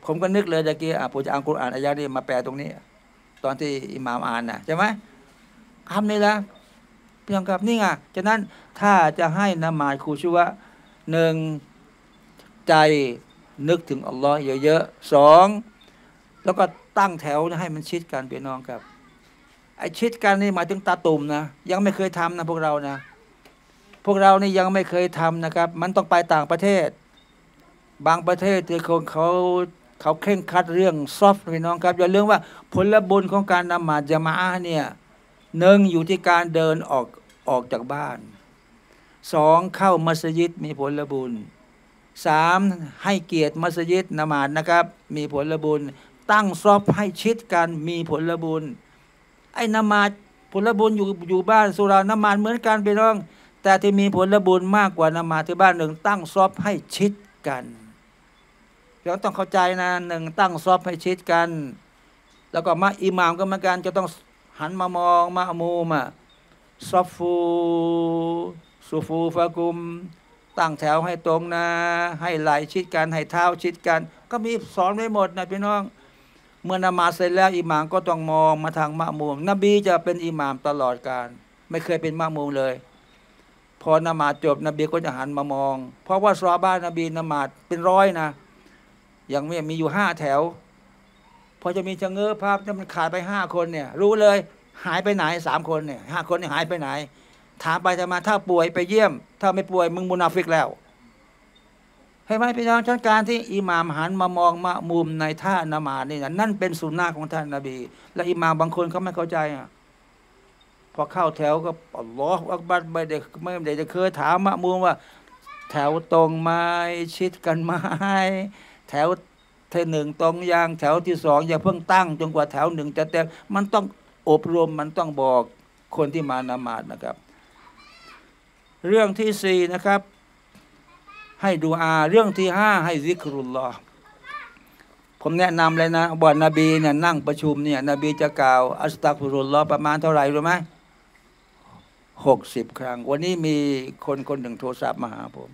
ผมก็นึกเลยตะกี้อ่ะผมจะอ่านกุรอานอายะนี้มาแปลตรงนี้ ตอนที่อิหม่ามอ่านนะใช่ไหมคำนี้ละเพียงกับนี่ไงฉะนั้นถ้าจะให้นมาดคูชัวหนึ่งใจนึกถึงอัลลอฮ์เยอะๆสองแล้วก็ตั้งแถวให้มันชิดกันพี่น้องครับไอชิดกันนี่หมายถึงตาตุ่มนะยังไม่เคยทำนะพวกเรานะพวกเรานี่ยังไม่เคยทำนะครับมันต้องไปต่างประเทศบางประเทศที่คนเขาเขาเคร่งครัดเรื่องซอฟต์พี่น้องครับอย่าลืมว่าผลบุญของการนมาดญะมาอะห์เนี่ยหนึ่งอยู่ที่การเดินออกออกจากบ้านสองเข้ามัสยิดมีผลบุญสามให้เกียรติมัสยิดนมาดนะครับมีผลบุญตั้งซอฟให้ชิดกันมีผลบุญไอ้นมาดผลบุญอยู่อยู่บ้านสุรานมาดเหมือนกันพี่น้องแต่ที่มีผลบุญมากกว่านมาดที่บ้านหนึ่งตั้งซอฟให้ชิดกันเราต้องเข้าใจนะหนึ่งตั้งซอฟให้ชิดกันแล้วก็มาอิหม่ามก็เหมือนกันจะต้องหันมามองมามูมาซอฟฟูซูฟูฟะกุมตั้งแถวให้ตรงนะให้ไหลชิดกันให้เท้าชิดกันก็มีสอนไว้หมดนะพี่น้องเมื่อนมาเสร็จแล้วอิหม่ามก็ต้องมองมาทางมะมูมนบีจะเป็นอิหม่ามตลอดการไม่เคยเป็นมะมูมเลยพอนมาจบนบีก็จะหันมามองเพราะว่าซอฮาบะห์นบีนมาเป็นร้อยนะยังไม่มีอยู่ห้าแถวพอจะมีจะเงื้อภาพมันขาดไปห้าคนเนี่ยรู้เลยหายไปไหนสามคนเนี่ยห้าคนเนี่ยหายไปไหนถามไปจะมาถ้าป่วยไปเยี่ยมถ้าไม่ป่วยมึงมุนาฟิกแล้วให้ไหมพี่น้องชั้นการที่อิหม่ามหันมามองมะมุมในท่านมาดนี่นะนั่นเป็นสุนนะของท่านนบีและอิหม่ามบางคนเขาไม่เข้าใจอ่ะพอเข้าแถวก็อัลลอฮฺอักบัรไม่ได้ไม่ได้จะเคยถามมะมุมว่าแถวตรงไหมชิดกันไหมแถวที่หนึ่งตรงยังแถวที่สองอย่าเพิ่งตั้งจนกว่าแถวหนึ่งจะเต็มมันต้องอบรมมันต้องบอกคนที่มานมาดนะครับเรื่องที่สี่นะครับให้ดูอาเรื่องที่ห้าให้ซิกรุลลอฮ์ผมแนะนำเลยนะบอนนบีเนี่ยนั่งประชุมเนี่ยนบีจะกล่าวอัสตัฆฟิรุลลอฮ์ประมาณเท่าไหร่รู้ไหมหกสิบครั้งวันนี้มีคนคนหนึ่งโทรศัพท์มาหาผม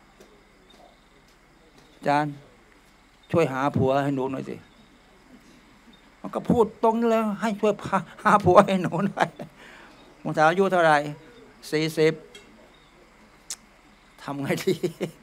อาจารย์ช่วยหาผัวให้หนูหน่อยสิมันก็พูดตรงนี้เลยให้ช่วยหาผัวให้หนูหน่อยมึงถามอายุเท่าไหร่สี่สิบทำไงดี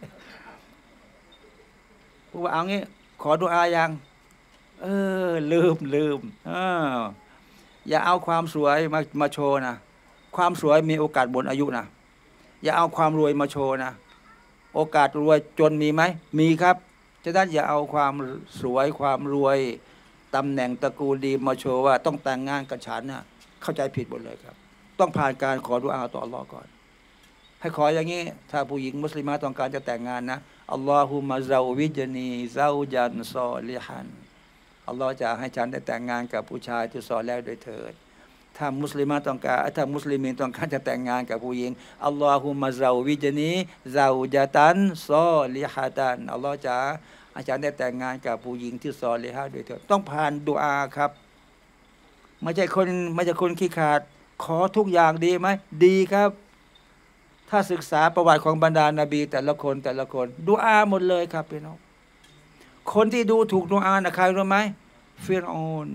พูดว่าเอางี้ขอดุอายังเออลืมลืมเอออย่าเอาความสวยมามาโชว์นะความสวยมีโอกาสหมดอายุนะอย่าเอาความรวยมาโชว์นะโอกาสรวยจนมีไหมมีครับฉะนั้นอย่าเอาความสวยความรวยตำแหน่งตระกูลดีมาโชว์ว่าต้องแต่งงานกับฉันนะเข้าใจผิดหมดเลยครับต้องผ่านการขอดุอาต่ออัลลอฮ์ก่อนให้ขออย่างนี้ถ้าผู้หญิงมุสลิมต้องการจะแต่งงานนะอัลลอฮุมะซาวิจนีซาจันซอลิฮันอัลลอฮ์จะให้ฉันได้แต่งงานกับผู้ชายที่ซอแล้วโดยเถิดถ้ามุสลิมต้องการถ้ามุสลิมินต้องการจะแต่งงานกับผู้หญิงอัลลอฮุมะซาวิจนีซาจัตันซอลิฮัตันอัลลอฮ์จะให้ฉันได้แต่งงานกับผู้หญิงที่ซอลิฮะโดยเถิดต้องผ่านดุอาครับไม่ใช่คนไม่ใช่คนขี้ขาดขอทุกอย่างดีไหมดีครับถ้าศึกษาประวัติของบรรดานาบีแต่ละคนแต่ละคนดุอาหมดเลยครับพี่น้องคนที่ดูถูกดุอานะใครรู้ไหมฟิรเอาน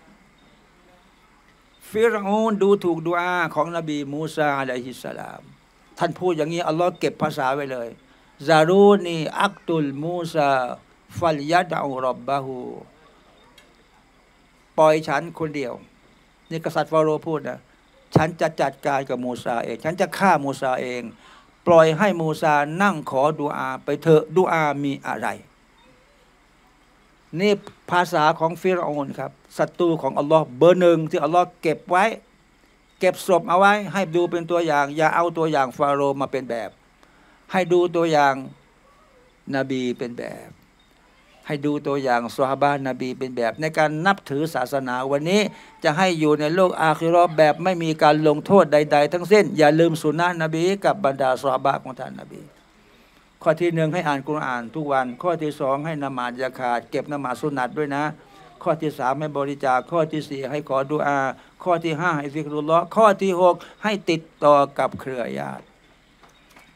ฟิรเอานดูถูกดุอาของนบีมูซาอะลัยฮิสสลามท่านพูดอย่างนี้อัลลอฮ์เก็บภาษาไว้เลยซารูนีอักตุลมูซาฟัลยัดอูรับบะฮูปล่อยฉันคนเดียวนี่กษัตริย์ฟาโรห์พูดนะฉันจะจัดการกับมูซาเองฉันจะฆ่ามูซาเองปล่อยให้มูซานั่งขอดุอาไปเถอะดุอามีอะไรนี่ภาษาของฟิรเอานครับศัตรูของอัลลอฮ์เบอร์หนึ่งที่อัลลอฮ์เก็บไว้เก็บศพเอาไว้ให้ดูเป็นตัวอย่างอย่าเอาตัวอย่างฟาโรห์มาเป็นแบบให้ดูตัวอย่างนบีเป็นแบบให้ดูตัวอย่างซอฮาบะห์นบีเป็นแบบในการนับถือศาสนาวันนี้จะให้อยู่ในโลกอาคิเราะห์แบบไม่มีการลงโทษใดๆทั้งสิ้นอย่าลืมสุนนะนบีกับบรรดาซอฮาบะห์ของท่านนบีข้อที่หนึ่งให้อ่านกุรอานทุกวันข้อที่สองให้นมาดอย่าขาดเก็บนมาดสุนัตด้วยนะข้อที่สามให้บริจาคข้อที่สี่ให้ขอดุอาข้อที่ห้าให้ซิกรุลลอฮ์ข้อที่หกให้ติดต่อกับเครือญาติ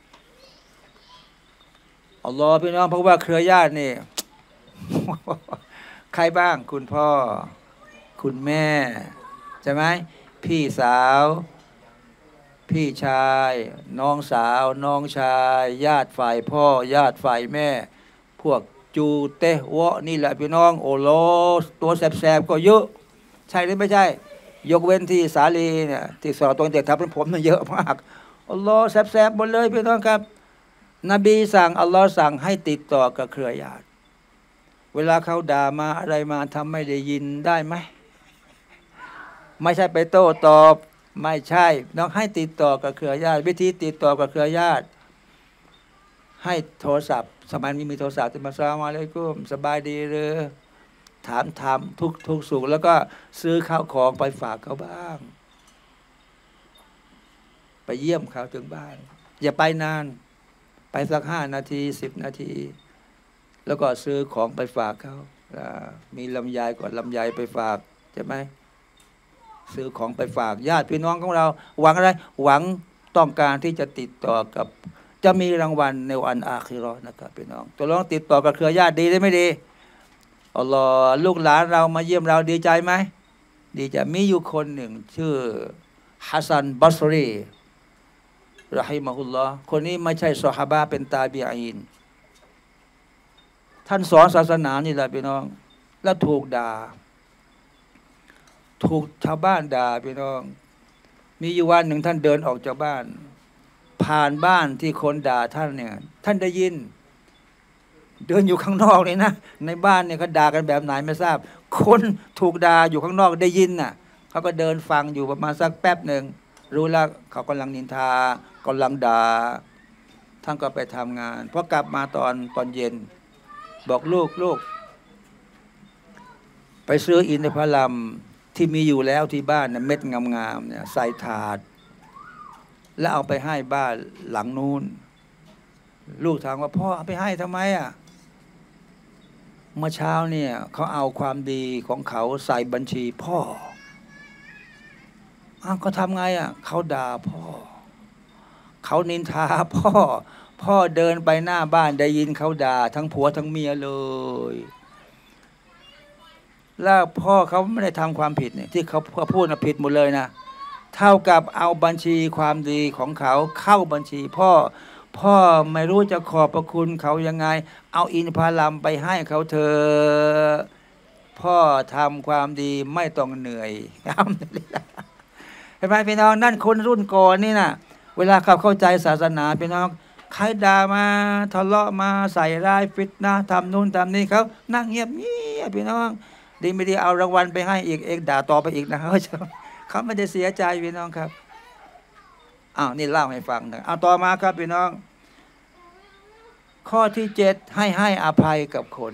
อัลลอฮ์พี่น้องเพราะว่าเครือญาตินี่ใครบ้างคุณพ่อคุณแม่ใช่ไหมพี่สาวพี่ชายน้องสาวน้องชายญาติฝ่ายพ่อญาติฝ่ายแม่พวกจูเตะวะนี่แหละพี่น้องโอโลตัวแสบๆก็เยอะใช่หรือไม่ใช่ยกเว้นที่สาลีเนี่ยที่สอนตัวเด็กทับเป็นผมเนี่ยเยอะมากอัลลอฮ์แสบๆหมดเลยพี่น้องครับนบีสั่งอัลลอฮ์สั่งให้ติดต่อกับเครือญาติเวลาเขาด่ามาอะไรมาทำไม่ได้ยินได้ไหมไม่ใช่ไปโต้ตอบไม่ใช่น้องให้ติดต่อกับเครือญาติวิธีติดต่อกับเครือญาติให้โทรศัพท์สมัยนี้มีโทรศัพท์ที่มาสลามอะลัยกุมสบายดีหรือถามถามทุกทุกสุขแล้วก็ซื้อข้าวของไปฝากเขาบ้างไปเยี่ยมเขาถึงบ้านอย่าไปนานไปสักห้านาทีสิบนาทีแล้วก็ซื้อของไปฝากเขามีลำไยก่อนลำไยไปฝากใช่ไหมซื้อของไปฝากญาติพี่น้องของเราหวังอะไรหวังต้องการที่จะติดต่อกับจะมีรางวัลในวันอาคิเราะห์นะครับพี่น้องตัวลองติดต่อกับเครือญาติดีได้ไม่ดีอัลลอฮ์ลูกหลานเรามาเยี่ยมเราดีใจไหมดีใจมีอยู่คนหนึ่งชื่อฮัสซันบัสรีรอฮิมะฮุลลอฮ์คนนี้ไม่ใช่ซอฮาบะห์เป็นตาบีอีนท่านสอนศาสนานี่แหละพี่น้องแล้วถูกด่าถูกชาวบ้านด่าพี่น้องมีอยู่วันหนึ่งท่านเดินออกจากบ้านผ่านบ้านที่คนด่าท่านเนี่ยท่านได้ยินเดินอยู่ข้างนอกเลยนะในบ้านเนี่ยเขาด่ากันแบบไหนไม่ทราบคนถูกด่าอยู่ข้างนอกได้ยินน่ะเขาก็เดินฟังอยู่ประมาณสักแป๊บหนึ่งรู้แล้วเขากำลังนินทากำลังด่าท่านก็ไปทำงานพอกลับมาตอนตอนเย็นบอกลูกลูกไปซื้ออินทผลัมที่มีอยู่แล้วที่บ้านเนี่ยเม็ดงามๆเนี่ยใส่ถาดแล้วเอาไปให้บ้านหลังนู้นลูกถามว่าพ่อเอาไปให้ทำไมอ่ะเมื่อเช้าเนี่ยเขาเอาความดีของเขาใส่บัญชีพ่ออ้าวเขาทำไงอ่ะเขาด่าพ่อเขานินทาพ่อพ่อเดินไปหน้าบ้านได้ยินเขาด่าทั้งผัวทั้งเมียเลยแล้วพ่อเขาไม่ได้ทำความผิดเนี่ยที่เขาพูดนะผิดหมดเลยนะเท่ากับเอาบัญชีความดีของเขาเข้าบัญชีพ่อพ่อไม่รู้จะขอบพระคุณเขายังไงเอาอินทผลัมไปให้เขาเธอพ่อทำความดีไม่ต้องเหนื่อยเห็นไหมพี่น้องนั่นคนรุ่นก่อนนี่นะเวลาเขาเข้าใจศาสนาพี่น้องใครด่ามาทะเลาะมาใส่ร้ายฟิตนะทำนู่นทำนี่เขานั่งเงียบเงียบพี่น้องดีไม่ดีเอารางวัลไปให้อีกเอกด่าต่อไปอีกนะเขาเขาไม่ได้เสียใจพี่น้องครับอ้าวนี่เล่าให้ฟังนะเอาต่อมาครับพี่น้องข้อที่เจ็ดให้ให้อภัยกับคน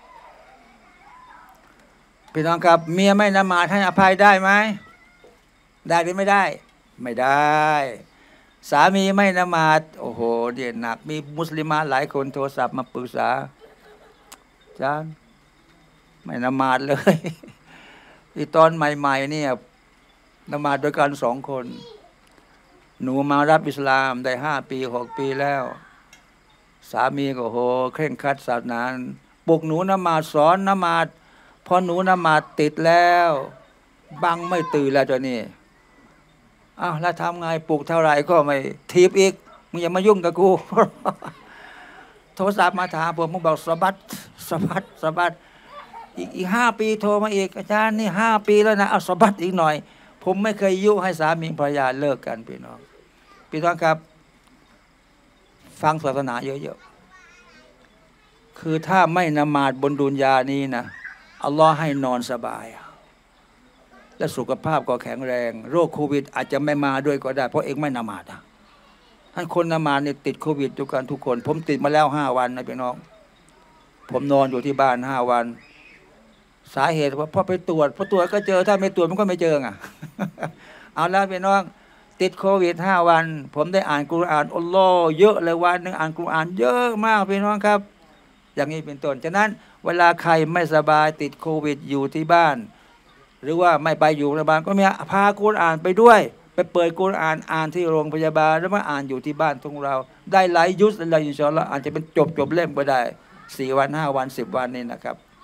พี่น้องครับเมียไม่ละหมาดให้อภัยได้ไหมได้หรือไม่ได้ไม่ได้สามีไม่ละหมาดโอ้โหเดี๋ยวหนักมีมุสลิมหลายคนโทรศัพท์มาปรึกษาอาจารย์ไม่ละหมาดเลยที่ตอนใหม่ๆเนี่ยละหมาดโดยกันสองคนหนูมารับอิสลามได้ห้าปีหกปีแล้วสามีก็โหเคร่งครัดศาสนาปลุกหนูละหมาดสอนละหมาดพอหนูละหมาดติดแล้วบังไม่ตื่นแล้วจนนี่อ้าวแล้วทำไงปลุกเท่าไหร่ก็ไม่ทีบอีกมึงอย่ามายุ่งกับกู โทรศัพท์มาถามผมมึงบอกสะบัดสะบัดสะบัดอีกอีกห้าปีโทรมาอีกอาจารย์นี่ห้าปีแล้วนะเอาสะบัดอีกหน่อยผมไม่เคยยุให้สามีภรรยาเลิกกันพี่น้องพี่น้องครับฟังศาสนาเยอะๆคือถ้าไม่นมาดบนดุนยานี้นะอัลลอฮ์ให้นอนสบายและสุขภาพก็แข็งแรงโรคโควิดอาจจะไม่มาด้วยก็ได้เพราะเองไม่นมาดอ่ะท่านคนนมาดเนี่ยติดโควิดทุกกันทุกคนผมติดมาแล้วห้าวันนะพี่น้องผมนอนอยู่ที่บ้านห้าวันสาเหตุว่าพอไปตรวจพอตรวจก็เจอถ้าไม่ตรวจมันก็ไม่เจออ่ะ เอาแล้วพี่น้องติดโควิดห้าวันผมได้อ่านกุรอานอัลลอฮ์เยอะเลยวันหนึ่งอ่านกุรอานเยอะมากพี่น้องครับอย่างนี้เป็นต้นฉะนั้นเวลาใครไม่สบายติดโควิดอยู่ที่บ้านหรือว่าไม่ไปอยู่โรงพยาบาลก็มีพากุรอานไปด้วยไปเปิดกุรอานอ่านที่โรงพยาบาลแล้วมาอ่านอยู่ที่บ้านของเราได้หลายยุสอะไรอินชาอัลลอฮ์อาจจะเป็นจบจบเล่มก็ได้สี่วันห้าวันสิบวันนี่นะครับ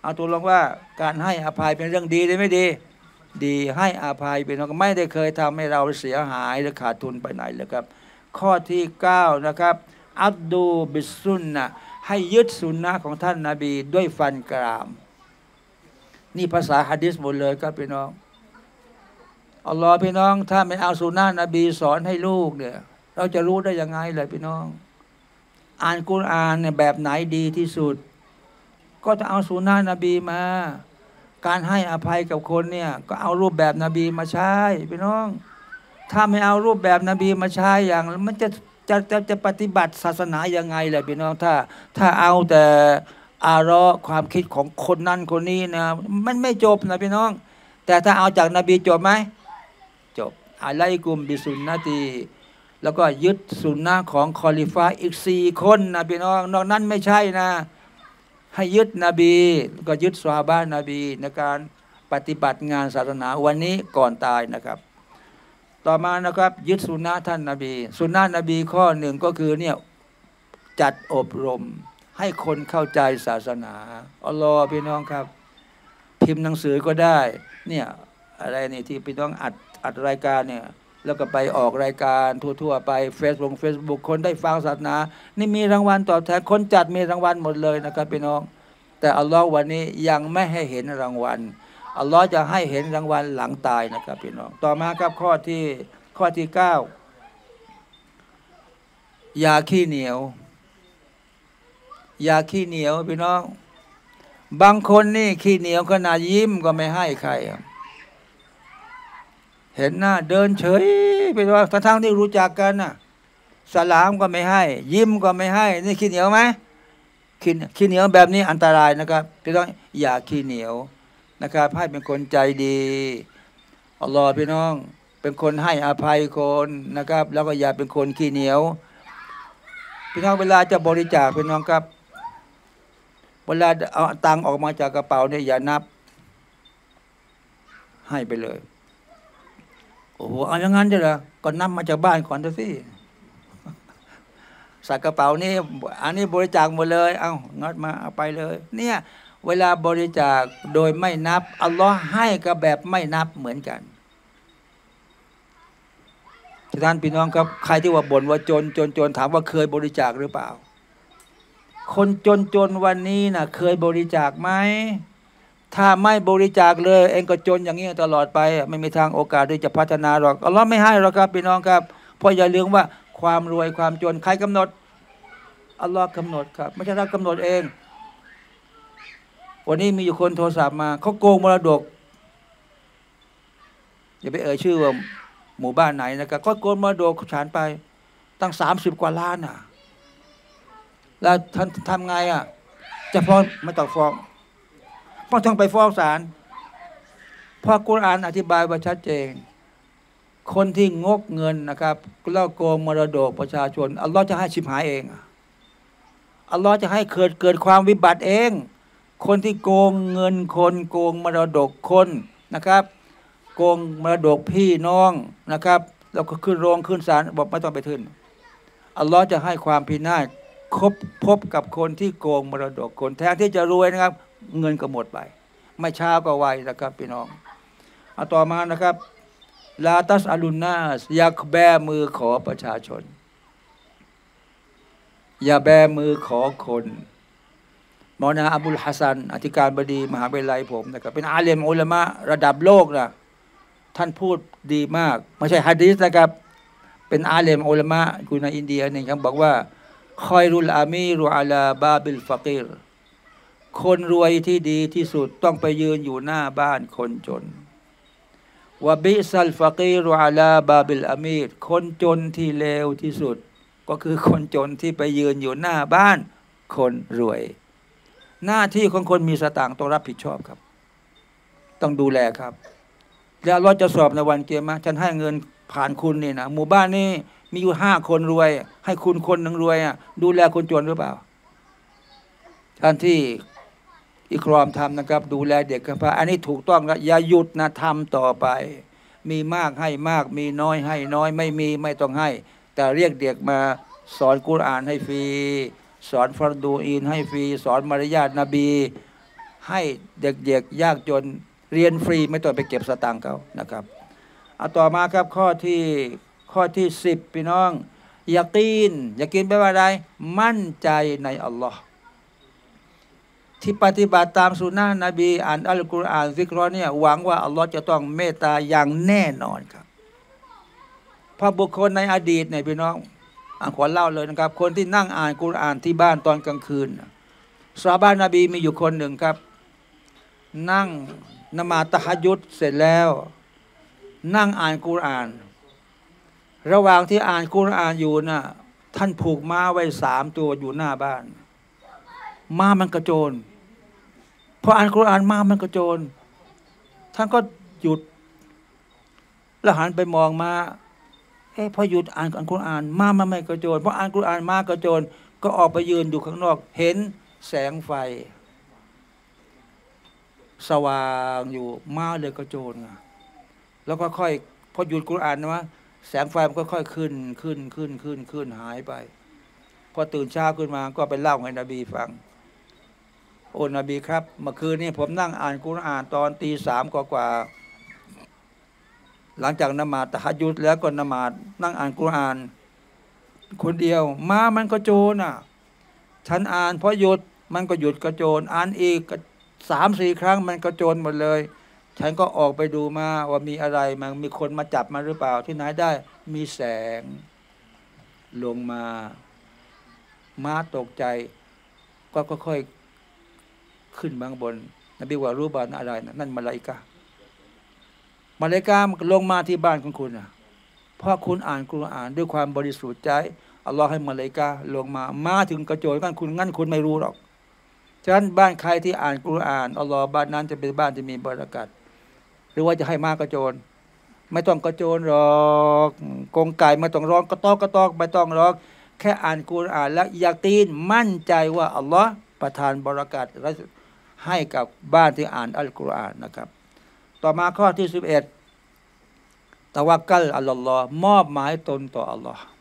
เอาตัวลงว่าการให้อภัยเป็นเรื่องดีหรือไม่ดีดีให้อภัยเป็นเราไม่ได้เคยทำให้เราเสียหายหรือขาดทุนไปไหนเลยครับข้อที่เก้านะครับอัดดูบิสุนนะให้ยึดสุนนะของท่านนาบีด้วยฟันกรามนี่ภาษาหะดีษหมดเลยครับพี่น้องอัลลอฮ์พี่น้องถ้าไม่เอาสุนนะนบีสอนให้ลูกเนี่ยเราจะรู้ได้ยังไงเลยพี่น้องอ่านกุรอานเนี่ยแบบไหนดีที่สุดก็จะเอาสุนนะนบีมาการให้อภัยกับคนเนี่ยก็เอารูปแบบนบีมาใช้พี่น้องถ้าไม่เอารูปแบบนบีมาใช้อย่างมันจะจะจะจะปฏิบัติศาสนายังไงเลยพี่น้องถ้าถ้าเอาแต่อารอความคิดของคนนั้นคนนี้นะมันไม่จบนะพี่น้องแต่ถ้าเอาจากนบีจบไหมจบอะลัยกุมบิสุนนะตีแล้วก็ยึดสุนนะของคอลิฟาอีกสี่คนนะพี่น้องนอกนั้นไม่ใช่นะให้ยึดนบีก็ยึดซอฮาบะห์นบีในการปฏิบัติงานศาสนาวันนี้ก่อนตายนะครับต่อมานะครับยึดสุนนะท่านนบีสุนนะนบีข้อหนึ่งก็คือเนี่ยจัดอบรมให้คนเข้าใจศาสนาอัลลอฮ์พี่น้องครับพิมพ์หนังสือก็ได้เนี่ยอะไรนี่ที่พี่น้องอัดอัดรายการเนี่ยแล้วก็ไปออกรายการทั่วๆไปเฟซบุ๊กเฟซบุ๊กคนได้ฟังศาสนานี่มีรางวัลตอบแทนคนจัดมีรางวัลหมดเลยนะครับพี่น้องแต่อัลลอฮ์วันนี้ยังไม่ให้เห็นรางวัลอัลลอฮ์จะให้เห็นรางวัลหลังตายนะครับพี่น้องต่อมาครับข้อที่ข้อที่เก้ายาขี้เหนียวยาขี้เหนียวพี่น้องบางคนนี่ขี้เหนียวขนาดยิ้มก็ไม่ให้ใครเห็นหน้าเดินเฉยไปว่าทั้งที่รู้จักกันน่ะสลามก็ไม่ให้ ยิ้มก็ไม่ให้นี่ขี้เหนียวไหมขี้ขี้เหนียวแบบนี้อันตรายนะครับพี่น้องอย่าขี้เหนียวนะครับให้เป็นคนใจดีอัลลอฮ์พี่น้องเป็นคนให้อภัยคนนะครับแล้วก็อย่าเป็นคนขี้เหนียวพี่น้องเวลาจะบริจาคพี่น้องครับเวลาเอาตังค์ออกมาจากกระเป๋าเนี่ยอย่านับให้ไปเลยโอ้โหเอาอย่างนั้นจะเหรอก็นับมาจากบ้านก่อนสิใส่กระเป๋านี่อันนี้บริจาคหมดเลยเอางัดมาเอาไปเลยเนี่ยเวลาบริจาคโดยไม่นับอัลลอฮ์ให้กับแบบไม่นับเหมือนกันท่านพี่น้องครับใครที่ว่าบ่นว่าจนจนจนถามว่าเคยบริจาคหรือเปล่าคนจนจนวันนี้นะเคยบริจาคไหมถ้าไม่บริจาคเลยเองก็จนอย่างนี้ตลอดไปไม่มีทางโอกาสที่จะพัฒนาหรอกอัลลอฮ์ไม่ให้หรอกครับพี่น้องครับเพราะอย่าลืมว่าความรวยความจนใครกำหนดอัลลอฮ์กำหนดครับไม่ใช่เรากำหนดเองวันนี้มีอยู่คนโทรศัพท์มาเขาโกงมรดกอย่าไปเอ่ยชื่อว่าหมู่บ้านไหนนะครับก็โกงมรดกฉันไปตั้งสามสิบกว่าล้านอ่ะแล้วท่านทำไงอ่ะจะฟ้องไม่ต้องฟ้องไม่ต้องไปฟ้องศาลเพราะกุรอานอธิบายไว้ชัดเจนคนที่งกเงินนะครับแล้วโกงมรดกประชาชนอัลลอฮ์จะให้ชิบหายเองอัลลอฮ์จะให้เกิดเกิดความวิบัติเองคนที่โกงเงินคนโกงมรดกคนนะครับโกงมรดกพี่น้องนะครับแล้วก็ขึ้นโรงขึ้นศาลบอกไม่ต้องไปทึนอัลลอฮ์จะให้ความพินาศคบพบกับคนที่โกงมรดกคนแทนที่จะรวยนะครับเงินก็หมดไปไม่ช้าก็ไวนะครับพี่น้องเอาต่อมานะครับลาตัสอาลุนนาสอย่าแบมือขอประชาชนอย่าแบมือขอคนมอนาอับุลฮัสซันอธิการบดีมหาวิทยาลัยผมนะครับเป็นอาเลมอุลามะระดับโลกนะท่านพูดดีมากไม่ใช่ฮะดีษนะครับเป็นอาเลมอุลามะอยู่ในอินเดียนี่ครับบอกว่าคอยรุลอามีรุอาลาบาบิลฟะกีรคนรวยที่ดีที่สุดต้องไปยืนอยู่หน้าบ้านคนจนวะบิซัลฟะกีรุอาลาบาบิลอามีรคนจนที่เลวที่สุดก็คือคนจนที่ไปยืนอยู่หน้าบ้านคนรวยหน้าที่ของคนมีสตางค์ต้องรับผิดชอบครับต้องดูแลครับแล้วเราจะสอบในวันเกียรติฉันให้เงินผ่านคุณนี่นะหมู่บ้านนี้มีอยู่ห้าคนรวยให้คุณคนหนึ่งรวยอ่ะดูแลคนจนหรือเปล่าท่านที่อิกรอมทำนะครับดูแลเด็กกำพร้าอันนี้ถูกต้องแล้วอย่าหยุดนะทำต่อไปมีมากให้มากมีน้อยให้น้อยไม่มีไม่ต้องให้แต่เรียกเด็กมาสอนกุรอานให้ฟรีสอนฟัรดูอีนให้ฟรีสอนมารยาทนบีให้เด็กๆยากจนเรียนฟรีไม่ต้องไปเก็บสตางค์เขานะครับเอาต่อมาครับข้อที่ข้อที่สิบพี่น้องยากีนยากีนแปลว่าอะไรมั่นใจในอัลลอฮ์ที่ปฏิบัติตามสุนนะนบีอ่านอัลกุรอานซิกรอเนี่ยหวังว่าอัลลอฮ์จะต้องเมตตาอย่างแน่นอนครับเพราะบุคคลในอดีตเนี่ยพี่น้องอ่านขอเล่าเลยนะครับคนที่นั่งอ่านกุรอานที่บ้านตอนกลางคืนซอฮาบะห์นบีมีอยู่คนหนึ่งครับนั่งนมาตะฮัจญุดเสร็จแล้วนั่งอ่านกุรอานระหว่างที่อ่านกุรอานอยู่น่ะท่านผูกม้าไว้สามตัวอยู่หน้าบ้านม้ามันกระโจนพออ่านกุรอานม้ามันกระโจนท่านก็หยุดแล้วหันไปมองม้าเอ๊ะพอหยุดอ่านกุรอานม้ามันไม่กระโจนพออ่านกุรอานม้ากระโจนก็ออกไปยืนอยู่ข้างนอกเห็นแสงไฟสว่างอยู่ม้าเลยกระโจนแล้วก็ค่อยพอหยุดกุรอานนะแสงไฟมันก็ค่อยขึ้นขึ้นขึ้นขึ้นขึ้นหายไปพอตื่นเช้าขึ้นมาก็ไปเล่าให้นบีฟังโอ้นบีครับเมื่อคืนนี้ผมนั่งอ่านกุรอานตอนตีสามกว่าหลังจากนมาตะฮัจญุดแล้วก็นมาดนั่งอ่านกุรอานคนเดียวม้ามันก็โจรอ่ะฉันอ่านพอหยุดมันก็หยุดกระโจนอ่านอีกสามสี่ครั้งมันกระโจนหมดเลยฉันก็ออกไปดูมาว่ามีอะไรมันมีคนมาจับมาหรือเปล่าที่ไหนได้มีแสงลงมาม้าตกใจก็ค่อยๆขึ้นบางบนนบีว่ารู้บ้านอะไรนะนั่นมาลาอิกะห์มาลาอิกะห์ลงมาที่บ้านของคุณนะเพราะคุณอ่านกุรอานด้วยความบริสุทธิ์ใจอัลลอฮ์ให้มาลาอิกะห์ลงมามาถึงกระโจนกันคุณงั้นคุณไม่รู้หรอกฉะนั้นบ้านใครที่อ่านกุรอานอัลลอฮ์บ้านนั้นจะเป็นบ้านที่มีบารอกัตหรือว่าจะให้มากระโจนไม่ต้องกระโจนหรอกกงไก่ไม่ต้องร้องกระตอกกระตอกไม่ต้องร้องแค่อ่านกุรอานแล้วยากีนมั่นใจว่าอัลลอฮ์ประทานบารอกัตให้กับบ้านที่อ่านอัลกุรอานนะครับต่อมาข้อที่สิบเอ็ดตะวักกัลอัลลอฮ์มอบหมายตนต่ออัลลอฮ์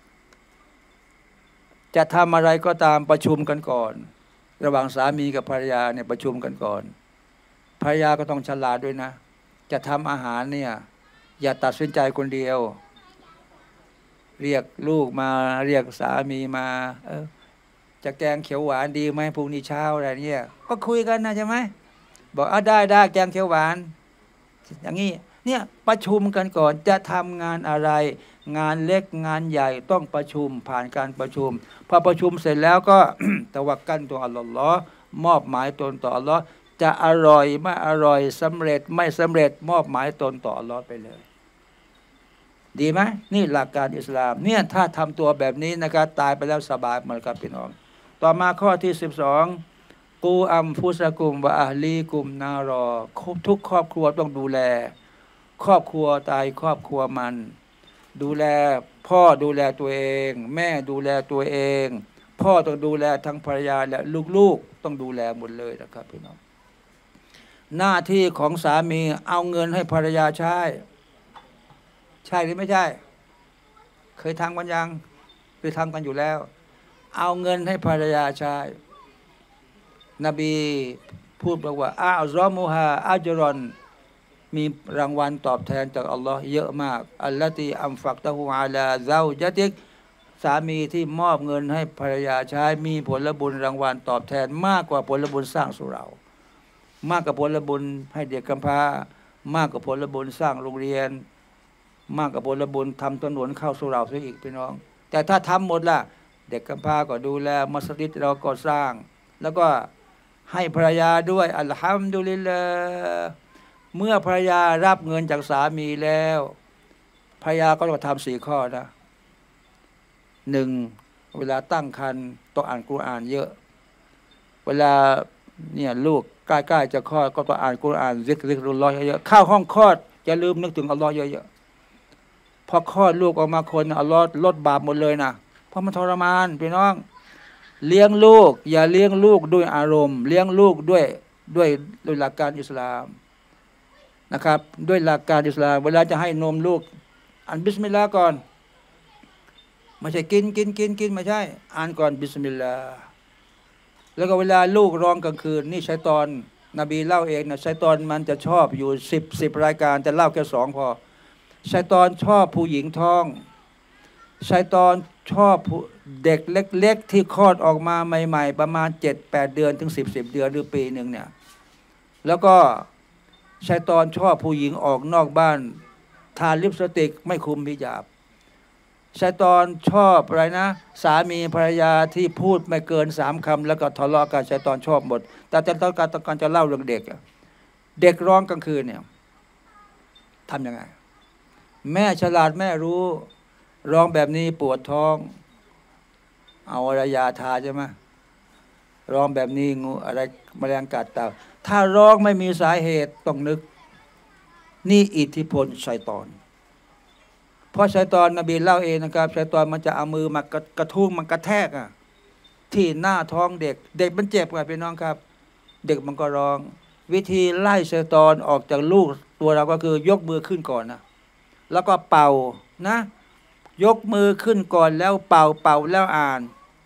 จะทำอะไรก็ตามประชุมกันก่อนระหว่างสามีกับภรรยาเนี่ยประชุมกันก่อนภรรยาก็ต้องฉลาดด้วยนะจะทำอาหารเนี่ยอย่าตัดสินใจคนเดียวเรียกลูกมาเรียกสามีมาเออจะแกงเขียวหวานดีไหมพรุ่งนี้เช้าอะไรเนี่ยก็คุยกันนะใช่ไหมบอกอ่ะได้ได้แกงเขียวหวานอย่างนี้เนี่ยประชุมกันก่อนจะทำงานอะไรงานเล็กงานใหญ่ต้องประชุมผ่านการประชุมพอประชุมเสร็จแล้วก็ ตะวักกัลต่ออัลลอฮ์มอบหมายตนต่ออัลลอฮ์จะอร่อยไม่อร่อยสำเร็จไม่สำเร็จมอบหมายตนต่ออัลลอฮ์ไปเลยดีไหมนี่หลักการอิสลามเนี่ยถ้าทำตัวแบบนี้นะครับตายไปแล้วสบายเหมือนกับพี่น้องต่อมาข้อที่สิบสองกูอัมฟุสกุมวะอะฮลีกุมนารอทุกครอบครัวต้องดูแลครอบครัวตายครอบครัวมันดูแลพ่อดูแลตัวเองแม่ดูแลตัวเองพ่อต้องดูแลทั้งภรรยาและลูกๆต้องดูแลหมดเลยนะครับพี่น้องหน้าที่ของสามีเอาเงินให้ภรรยาใช้ใช่หรือไม่ใช่เคยทำกันยังเคยทำกันอยู่แล้วเอาเงินให้ภรรยาใช้นบีพูดบอกว่าอาซอมูฮาอัจรอนมีรางวัลตอบแทนจากอัลลอฮ์เยอะมากอัลลอฮ์ที่อัมฟักตะฮูอาลาเซาจติกสามีที่มอบเงินให้ภรรยาใช้มีผลบุญรางวัลตอบแทนมากกว่าผลบุญสร้างสุเหร่ามากกว่าผลบุญให้เด็กกำพร้ามากกว่าผลบุญสร้างโรงเรียนมากกว่าผลบุญทำถนนเข้าสุเหร่าซะอีกพี่น้องแต่ถ้าทำหมดล่ะเด็กกำพร้าก็ดูแลมัสยิดเราก็สร้างแล้วก็ให้ภรรยาด้วยอัลฮัมดุลิลลาห์เมื่อภรรยารับเงินจากสามีแล้วภรรยาก็ต้องทำสี่ข้อนะหนึ่งเวลาตั้งครรภ์ต้องอ่านกุรอานเยอะเวลาเนี่ยลูกใกล้ๆจะคลอดก็ต้องอ่านกุรอานซิกซิกรุลลอฮ์เยอะๆเข้าห้องคลอดอย่าลืมนึกถึงอัลลอฮ์เยอะๆพอคลอดลูกออกมาคนอัลลอฮ์ลดบาปหมดเลยนะเพราะมันทรมานพี่น้องเลี้ยงลูกอย่าเลี้ยงลูกด้วยอารมณ์เลี้ยงลูกด้วยด้วยด้วยหลักการอิสลามนะครับด้วยหลักการอิสลามเวลาจะให้นมลูกอ่านบิสมิลลาห์ก่อนไม่ใช่กินกินกินกินไม่ใช่อ่านก่อนบิสมิลลาห์แล้วก็เวลาลูกร้องกลางคืนนี่ชัยฏอนนบีเล่าเองนะชัยฏอนมันจะชอบอยู่สิบสิบรายการแต่เล่าแค่สองพอชัยฏอนชอบผู้หญิงท้องชัยฏอนชอบเด็กเล็กๆที่คลอดออกมาใหม่ๆประมาณเจ็ดแปดเดือนถึงสิบสิบเดือนหรือปีหนึ่งเนี่ยแล้วก็ชัยฏอนชอบผู้หญิงออกนอกบ้านทาลิปสติกไม่คุมฮิญาบชัยฏอนชอบอะไรนะสามีภรรยาที่พูดไม่เกินสามคำแล้วก็ทะเลาะกันชัยฏอนชอบหมดแต่แต่ต้องการต้องการจะเล่าเรื่องเด็กเด็กร้องกลางคืนเนี่ยทำยังไงแม่ฉลาดแม่รู้ร้องแบบนี้ปวดท้องเอาอะไรยาทาใช่ไหมร้องแบบนี้งูอะไรแมลงกัดเต่าถ้าร้องไม่มีสาเหตุต้องนึกนี่อิทธิพลชัยฏอนเพราะชัยฏอนนบีเล่าเองนะครับชัยฏอนมันจะเอามือมากระทุ้งมันกระแทกอ่ะที่หน้าท้องเด็กเด็กมันเจ็บไงพี่น้องครับเด็กมันก็ร้องวิธีไล่ชัยฏอนออกจากลูกตัวเราก็คือยกมือขึ้นก่อนนะแล้วก็เป่านะยกมือขึ้นก่อนแล้วเป่าเป่าแล้วอ่าน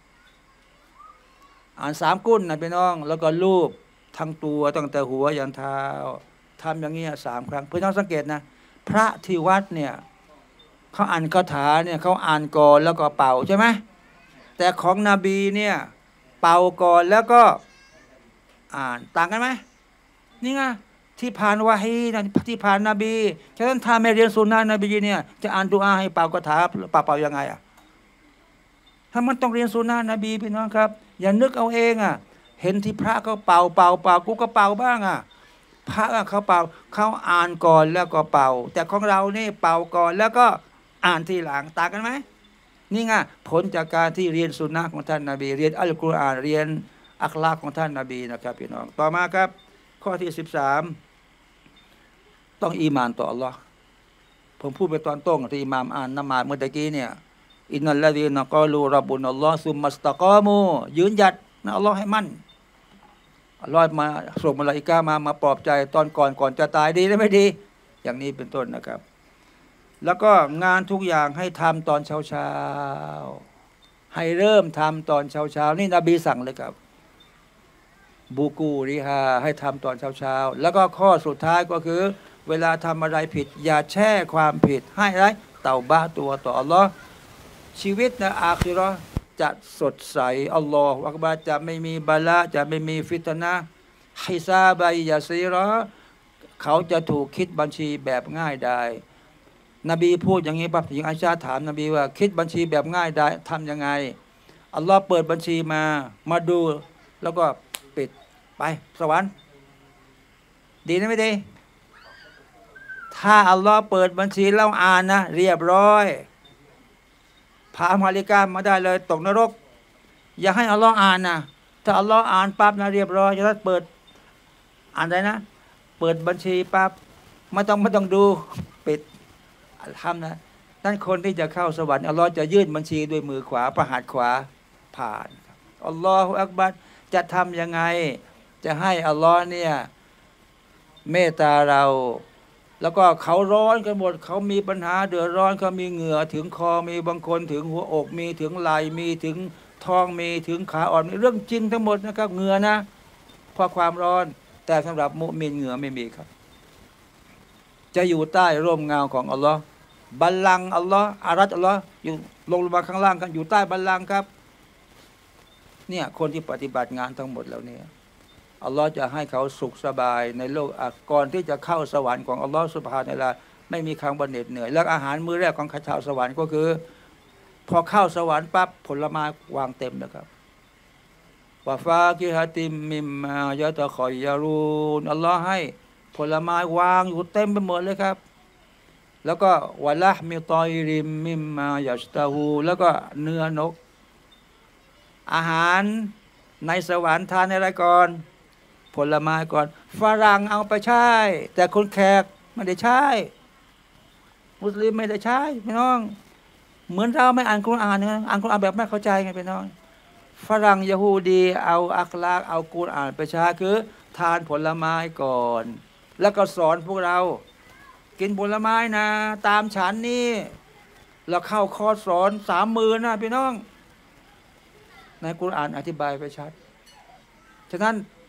อ่านสามกุ้นนะพี่น้องแล้วก็ลูบทั้งตัวตั้งแต่หัวยันเท้าทำอย่างนี้สามครั้งพี่น้องสังเกตนะพระที่วัดเนี่ยเขาอ่านคาถาเนี่ยเขาอ่านก่อนแล้วก็เป่าใช่ไหมแต่ของนบีเนี่ยเป่าก่อนแล้วก็อ่านต่างกันไหมนี่ไงที่ผ่านวะฮีนะที่ผ่านนบีฉะนั้นถ้าไม่เรียนสุนนะนบีเนี่ยจะอ่านดุอาให้เป่ากระถาเป่าเป่ายังไงอ่ะถ้ามันต้องเรียนสุนนะนบีพี่น้องครับอย่านึกเอาเองอ่ะเห็นที่พระเขาเป่าเป่าเป่ากูก็เป่าบ้างอ่ะพระเขาเป่าเขาอ่านก่อนแล้วก็เป่าแต่ของเรานี่เป่าก่อนแล้วก็อ่านทีหลังต่างกันไหมนี่ไงผลจากการที่เรียนสุนนะของท่านนบีเรียนอัลกุรอานเรียนอัคลากของท่านนบีนะครับพี่น้องต่อมาครับข้อที่สิบสามต้องอีมานต่ออัลลอฮ์ผมพูดไปตอนต้นที่อิหม่ามอ่านนมาเมื่อกี้เนี่ยอินนัลลดีนกอลูรับบุนอัลลอฮ์ซุมมัสตะกอมูยืนหยัดนะอัลลอฮ์ให้มั่นอัลลอฮ์มาส่งมลาอิกะมามาปลอบใจตอนก่อนก่อนจะตายดีหรือไม่ดีอย่างนี้เป็นต้นนะครับแล้วก็งานทุกอย่างให้ทำตอนเช้าเช้าให้เริ่มทำตอนเช้าเช้านี่นบีสั่งเลยครับบูกูริฮาให้ทำตอนเช้าๆแล้วก็ข้อสุดท้ายก็คือเวลาทำอะไรผิดอย่าแช่ความผิดให้อะไรเตาบะตัวต่ออัลลอฮ์ชีวิตในอาคิเราะห์จะสดใสอัลลอฮ์อักบารจะไม่มีบาละจะไม่มีฟิตนะห์ฮิซาบัยยาซีเราะห์เขาจะถูกคิดบัญชีแบบง่ายได้นบีพูดอย่างนี้ปั๊บหญิงอาชาถามนบีว่าคิดบัญชีแบบง่ายได้ทำยังไงอัลลอฮ์เปิดบัญชีมามาดูแล้วก็ปิดไปสวรรค์ดีนะไม่ดีถ้าอัลลอฮ์เปิดบัญชีแล้วอ่านนะเรียบร้อยพามาลิกามาได้เลยตกนรกอย่าให้อัลลอฮ์อ่านนะถ้าอัลลอฮ์อ่านปั๊บนะเรียบร้อยจะเปิดอ่านได้นะเปิดบัญชีปั๊บไม่ต้องไม่ต้องดูปิดทำนะนั่นคนที่จะเข้าสวรรค์อัลลอฮ์จะยื่นบัญชีด้วยมือขวาประหัตถ์ขวาผ่านอัลลอฮฺอักบัรจะทำยังไงจะให้อัลลอฮ์เนี่ยเมตตาเราแล้วก็เขาร้อนกันหมดเขามีปัญหาเดือดร้อนเขามีเหงื่อถึงคอมีบางคนถึงหัวอกมีถึงไหล่มีถึงท้องมีถึงขาอ่อนเรื่องจริงทั้งหมดนะครับเหงื่อนะเพราะความร้อนแต่สำหรับมุมินเหงื่อไม่มีครับจะอยู่ใต้ร่มเงาของอัลลอฮ์บัลลังก์อัลลอฮ์อารัชอัลลอฮ์อยู่ลงมาข้างล่างกันอยู่ใต้บัลลังก์ครับเนี่ยคนที่ปฏิบัติงานทั้งหมดแล้วเนี่ยอัลลอฮ์จะให้เขาสุขสบายในโลกก่อนที่จะเข้าสวรรค์ของอัลลอฮ์ซุบฮานะฮูวะตะอาลาไม่มีคำบันเหน็ดเหนื่อยแล้วอาหารมื้อแรกของชาวสวรรค์ก็คือพอเข้าสวรรค์ปั๊บผลไม้วางเต็มนะครับวะฟากิฮะติมมิมมายะตะคอยยารูนอัลลอฮ์ให้ผลไม้วางอยู่เต็มไปหมดเลยครับแล้วก็วะละห์มิตอยริมมิมมายัชตาฮูแล้วก็เนื้อนกอาหารในสวรรค์ทานอะไรก่อนผลไม้ก่อนฝรั่งเอาไปใช้แต่คนแขกไม่ได้ใช้มุสลิมไม่ได้ใช้พี่น้องเหมือนเราไม่อ่านกุรอานนะอ่านกุรอานแบบไม่เข้าใจไงพี่น้องฝรั่งยะฮูดีเอาอัคลากเอากุรอานไปใช้คือทานผลไม้ก่อนแล้วก็สอนพวกเรากินผลไม้นะตามฉันนี่เราเข้าคอร์สสอนสามหมื่นนะพี่น้องในกุรอานอธิบายไปชัดฉะนั้น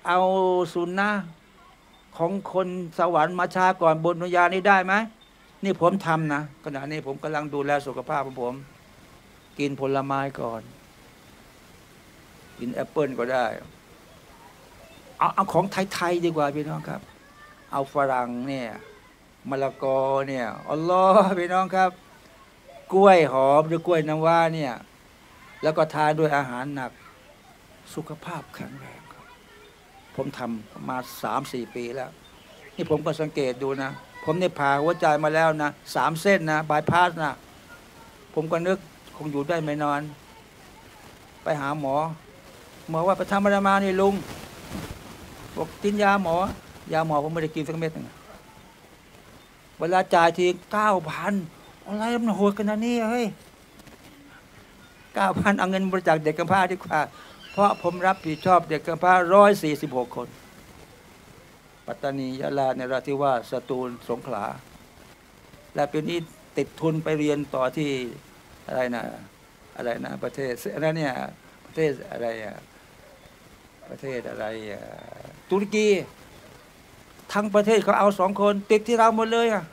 เอาสุนนะของคนสวรรค์มาชาก่อนบนดุนยานี้ได้ไหมนี่ผมทำนะขณะนี้ผมกำลังดูแลสุขภาพของผมกินผลไม้ก่อนกินแอปเปิลก็ได้เอาเอาของไทยๆดีกว่าพี่น้องครับเอาฝรั่งเนี่ยมะละกอเนี่ยอัลลอฮ์พี่น้องครับกล้วยหอมหรือกล้วยน้ำว้าเนี่ยแล้วก็ทานด้วยอาหารหนักสุขภาพแข็งแรงครับผมทำมาสามสี่ปีแล้วนี่ผมก็สังเกตดูนะผมเนี่ยผ่าหัวใจมาแล้วนะสามเส้นนะบายพาสนะผมก็นึกคงอยู่ได้ไม่นานไปหาหมอหมอว่าไปทำอะไรมานี่ลุงบอกกินยาหมอยาหมอผมไม่ได้กินสักเม็ดนึงเวลาจ่ายทีเก้าพันอะไรมันโหดขนาดนี้เฮ้ยเก้าพันเอาเงินบริจาคเด็กกำพร้าดีกว่าเพราะผมรับผิดชอบเด็กกำพร้าร้อยสี่สิบหกคนปัตตานียะลานราธิวาสสตูลสงขลาและปีนี้ติดทุนไปเรียนต่อที่อะไรนะอะไรนะประเทศอะไรเนี่ยประเทศอะไรอะประเทศอะไรอะตุรกีทั้งประเทศเขาเอาสองคนติดที่เราหมดเลยอะ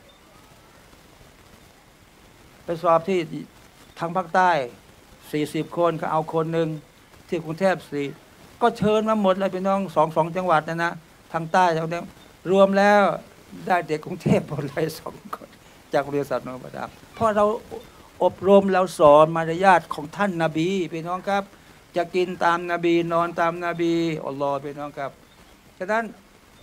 ไปสอบที่ทางภาคใต้สี่สิบคนเขาเอาคนหนึ่งที่กรุงเทพสี่ก็เชิญมาหมดเลยพี่น้องสองสองจังหวัดนะนะทางใต้ทางนี้รวมแล้วได้เด็กกรุงเทพหมดเลยสองคนจากบริษัทโนบดาเพราะเราอบรมเราสอนมารยาทของท่านนบีพี่น้องครับจะกินตามนบีนอนตามนบีอัลลอฮ์พี่น้องครับฉะนั้น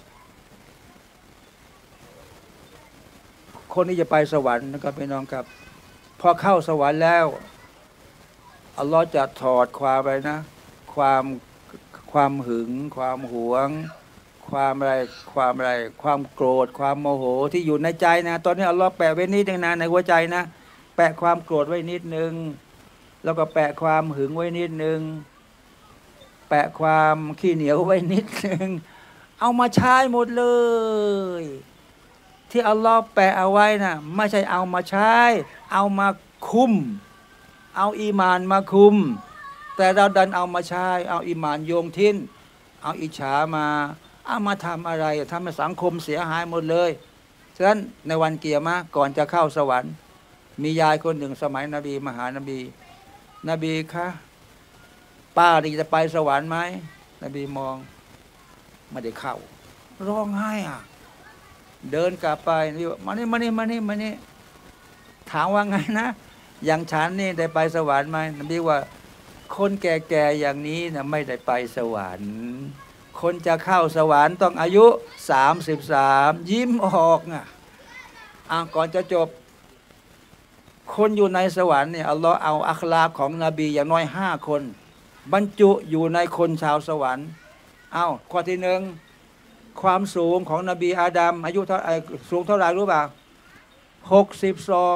คนที่จะไปสวรรค์นะครับพี่น้องครับพอเข้าสวรรค์แล้วอัลลอฮ์จะถอดความอะไรนะความความหึงความหวงความอะไรความอะไรความโกรธความโมโหที่อยู่ในใจนะตอนนี้อัลลอฮ์แปะไว้นิดนึงนะในหัวใจนะแปะความโกรธไว้นิดนึงแล้วก็แปะความหึงไว้นิดนึงแปะความขี้เหนียวไว้นิดนึงเอามาใช้หมดเลยที่อัลลอฮ์แปะเอาไว้นะไม่ใช่เอามาใช้เอามาคุมเอาอีมานมาคุมแต่เราดันเอามาใช้เอาอีมานโยงทิ้นเอาอิจฉามาเอามาทำอะไรทำให้สังคมเสียหายหมดเลยฉะนั้นในวันเกียรติก่อนจะเข้าสวรรค์มียายคนหนึ่งสมัยนบีมหานบีนบีคะป้าดีจะไปสวรรค์ไหมนบีมองไม่ได้เข้าร้องไห้อ่ะเดินกลับไปนี่มานี่มานี่มานี่มานี่ถามว่าไงนะอย่างฉันนี่ได้ไปสวรรค์ไหมนบีว่าคนแก่ๆอย่างนี้นะไม่ได้ไปสวรรค์คนจะเข้าสวรรค์ต้องอายุสามสิบสามยิ้มออกอ่ะอ่ะก่อนจะจบคนอยู่ในสวรรค์เนี่ยอัลลอฮ์เอาอัคลาของนบีอย่างน้อยห้าคนบรรจุอยู่ในคนชาวสวรรค์เอาข้อที่หนึ่งความสูงของนบีอาดัมอายุเท่าสูงเท่าไหร่รู้ป่ะหกสิบศอก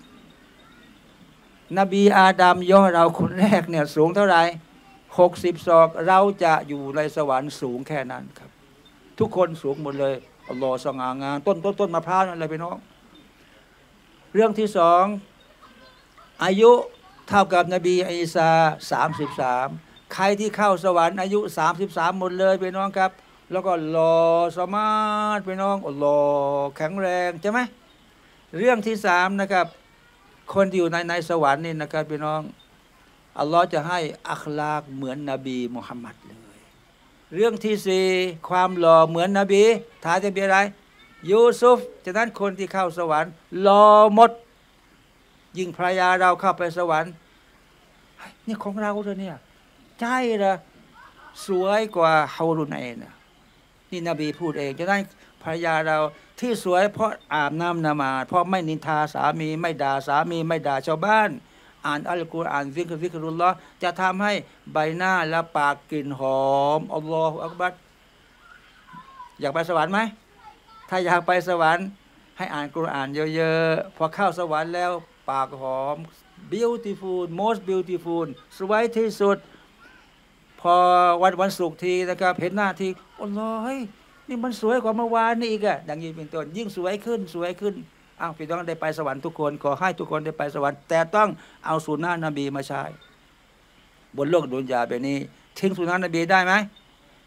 นบีอาดัมย่อเราคนแรกเนี่ยสูงเท่าไหร่หกสิบศอกเราจะอยู่ในสวรรค์สูงแค่นั้นครับทุกคนสูงหมดเลยอัลลอฮ์สง่างามต้นต้นต้นมะพร้าวนั่นเลยพี่น้องเรื่องที่สองอายุเท่ากับนบีอีสาสามสิบสามใครที่เข้าสวรรค์อายุสามสิบสามหมดเลยพี่น้องครับแล้วก็รอสมาร์ทพี่น้องอัลลอฮ์แข็งแรงใช่ไหมเรื่องที่สามนะครับคนที่อยู่ในในสวรรค์นี่นะครับพี่น้องอัลลอฮ์จะให้อัคลากเหมือนนบีมุฮัมมัดเลยเรื่องที่สี่ความหล่อเหมือนนบีท้ายจะเป็นอะไรยูซุฟฉะนั้นคนที่เข้าสวรรค์หล่อหมดยิ่งภรรยาเราเข้าไปสวรรค์นี่ของเราเลยเนี่ยใช่เหรอสวยกว่าฮารุนเองนะนี่นบีพูดเองฉะนั้นภรรยาเราที่สวยเพราะอาบน้ำนมาดเพราะไม่นินทาสามีไม่ด่าสามีไม่ด่าชาวบ้านอ่านอัลกุรอานซิกซิกรุลลอฮ์จะทำให้ใบหน้าและปากกลิ่นหอมอัลลอฮฺอักบัรอยากไปสวรรค์ไหมถ้าอยากไปสวรรค์ให้อ่านกุรอานเยอะๆพอเข้าสวรรค์แล้วปากหอม beautiful most beautiful สวยที่สุดพอวันวันศุกร์ทีนะครับเห็นหน้าทีอัลลอฮฺนี่มันสวยกว่าเมื่อวานนี่อีกอะดังนี้เป็นต้นยิ่งสวยขึ้นสวยขึ้นอ้าวพี่น้องได้ไปสวรรค์ทุกคนขอให้ทุกคนได้ไปสวรรค์แต่ต้องเอาสุนนะนบีมาใช้บนโลกดุนยาแบบนี้ทิ้งสุนนะนบีได้ไหม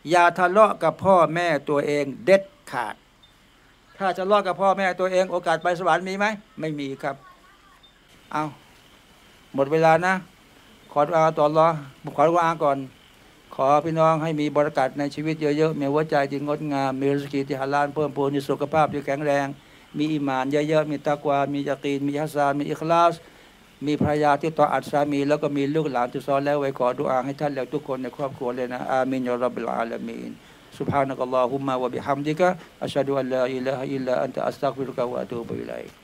อย่าทะเลาะกับพ่อแม่ตัวเองเด็ดขาดถ้าทะเลาะกับพ่อแม่ตัวเองโอกาสไปสวรรค์มีไหมไม่มีครับเอาหมดเวลานะขอดุอาต่ออัลเลาะห์ขอดุอาก่อนขอพี่น้องให้มีบริการในชีวิตเยอะๆมีหัวใจที่งดงามมีริสกีที่ฮาลาลเพิ่มพูนมีสุขภาพที่แข็งแรงมีอีหม่านเยอะๆมีตักวามียะกีนมีฮัสซานมีอิคลาสมีภรรยาที่ต่ออัตสามีแล้วก็มีลูกหลานที่ซ้อนแล้วไว้ขอดุอาให้ท่านและทุกคนในครอบครัวเลยนะอามีนยารับบิลอาลามีน سبحانك اللهم وبحمدك أشهد أن لا إله إلا أنت أستغفرك وأتوب إليك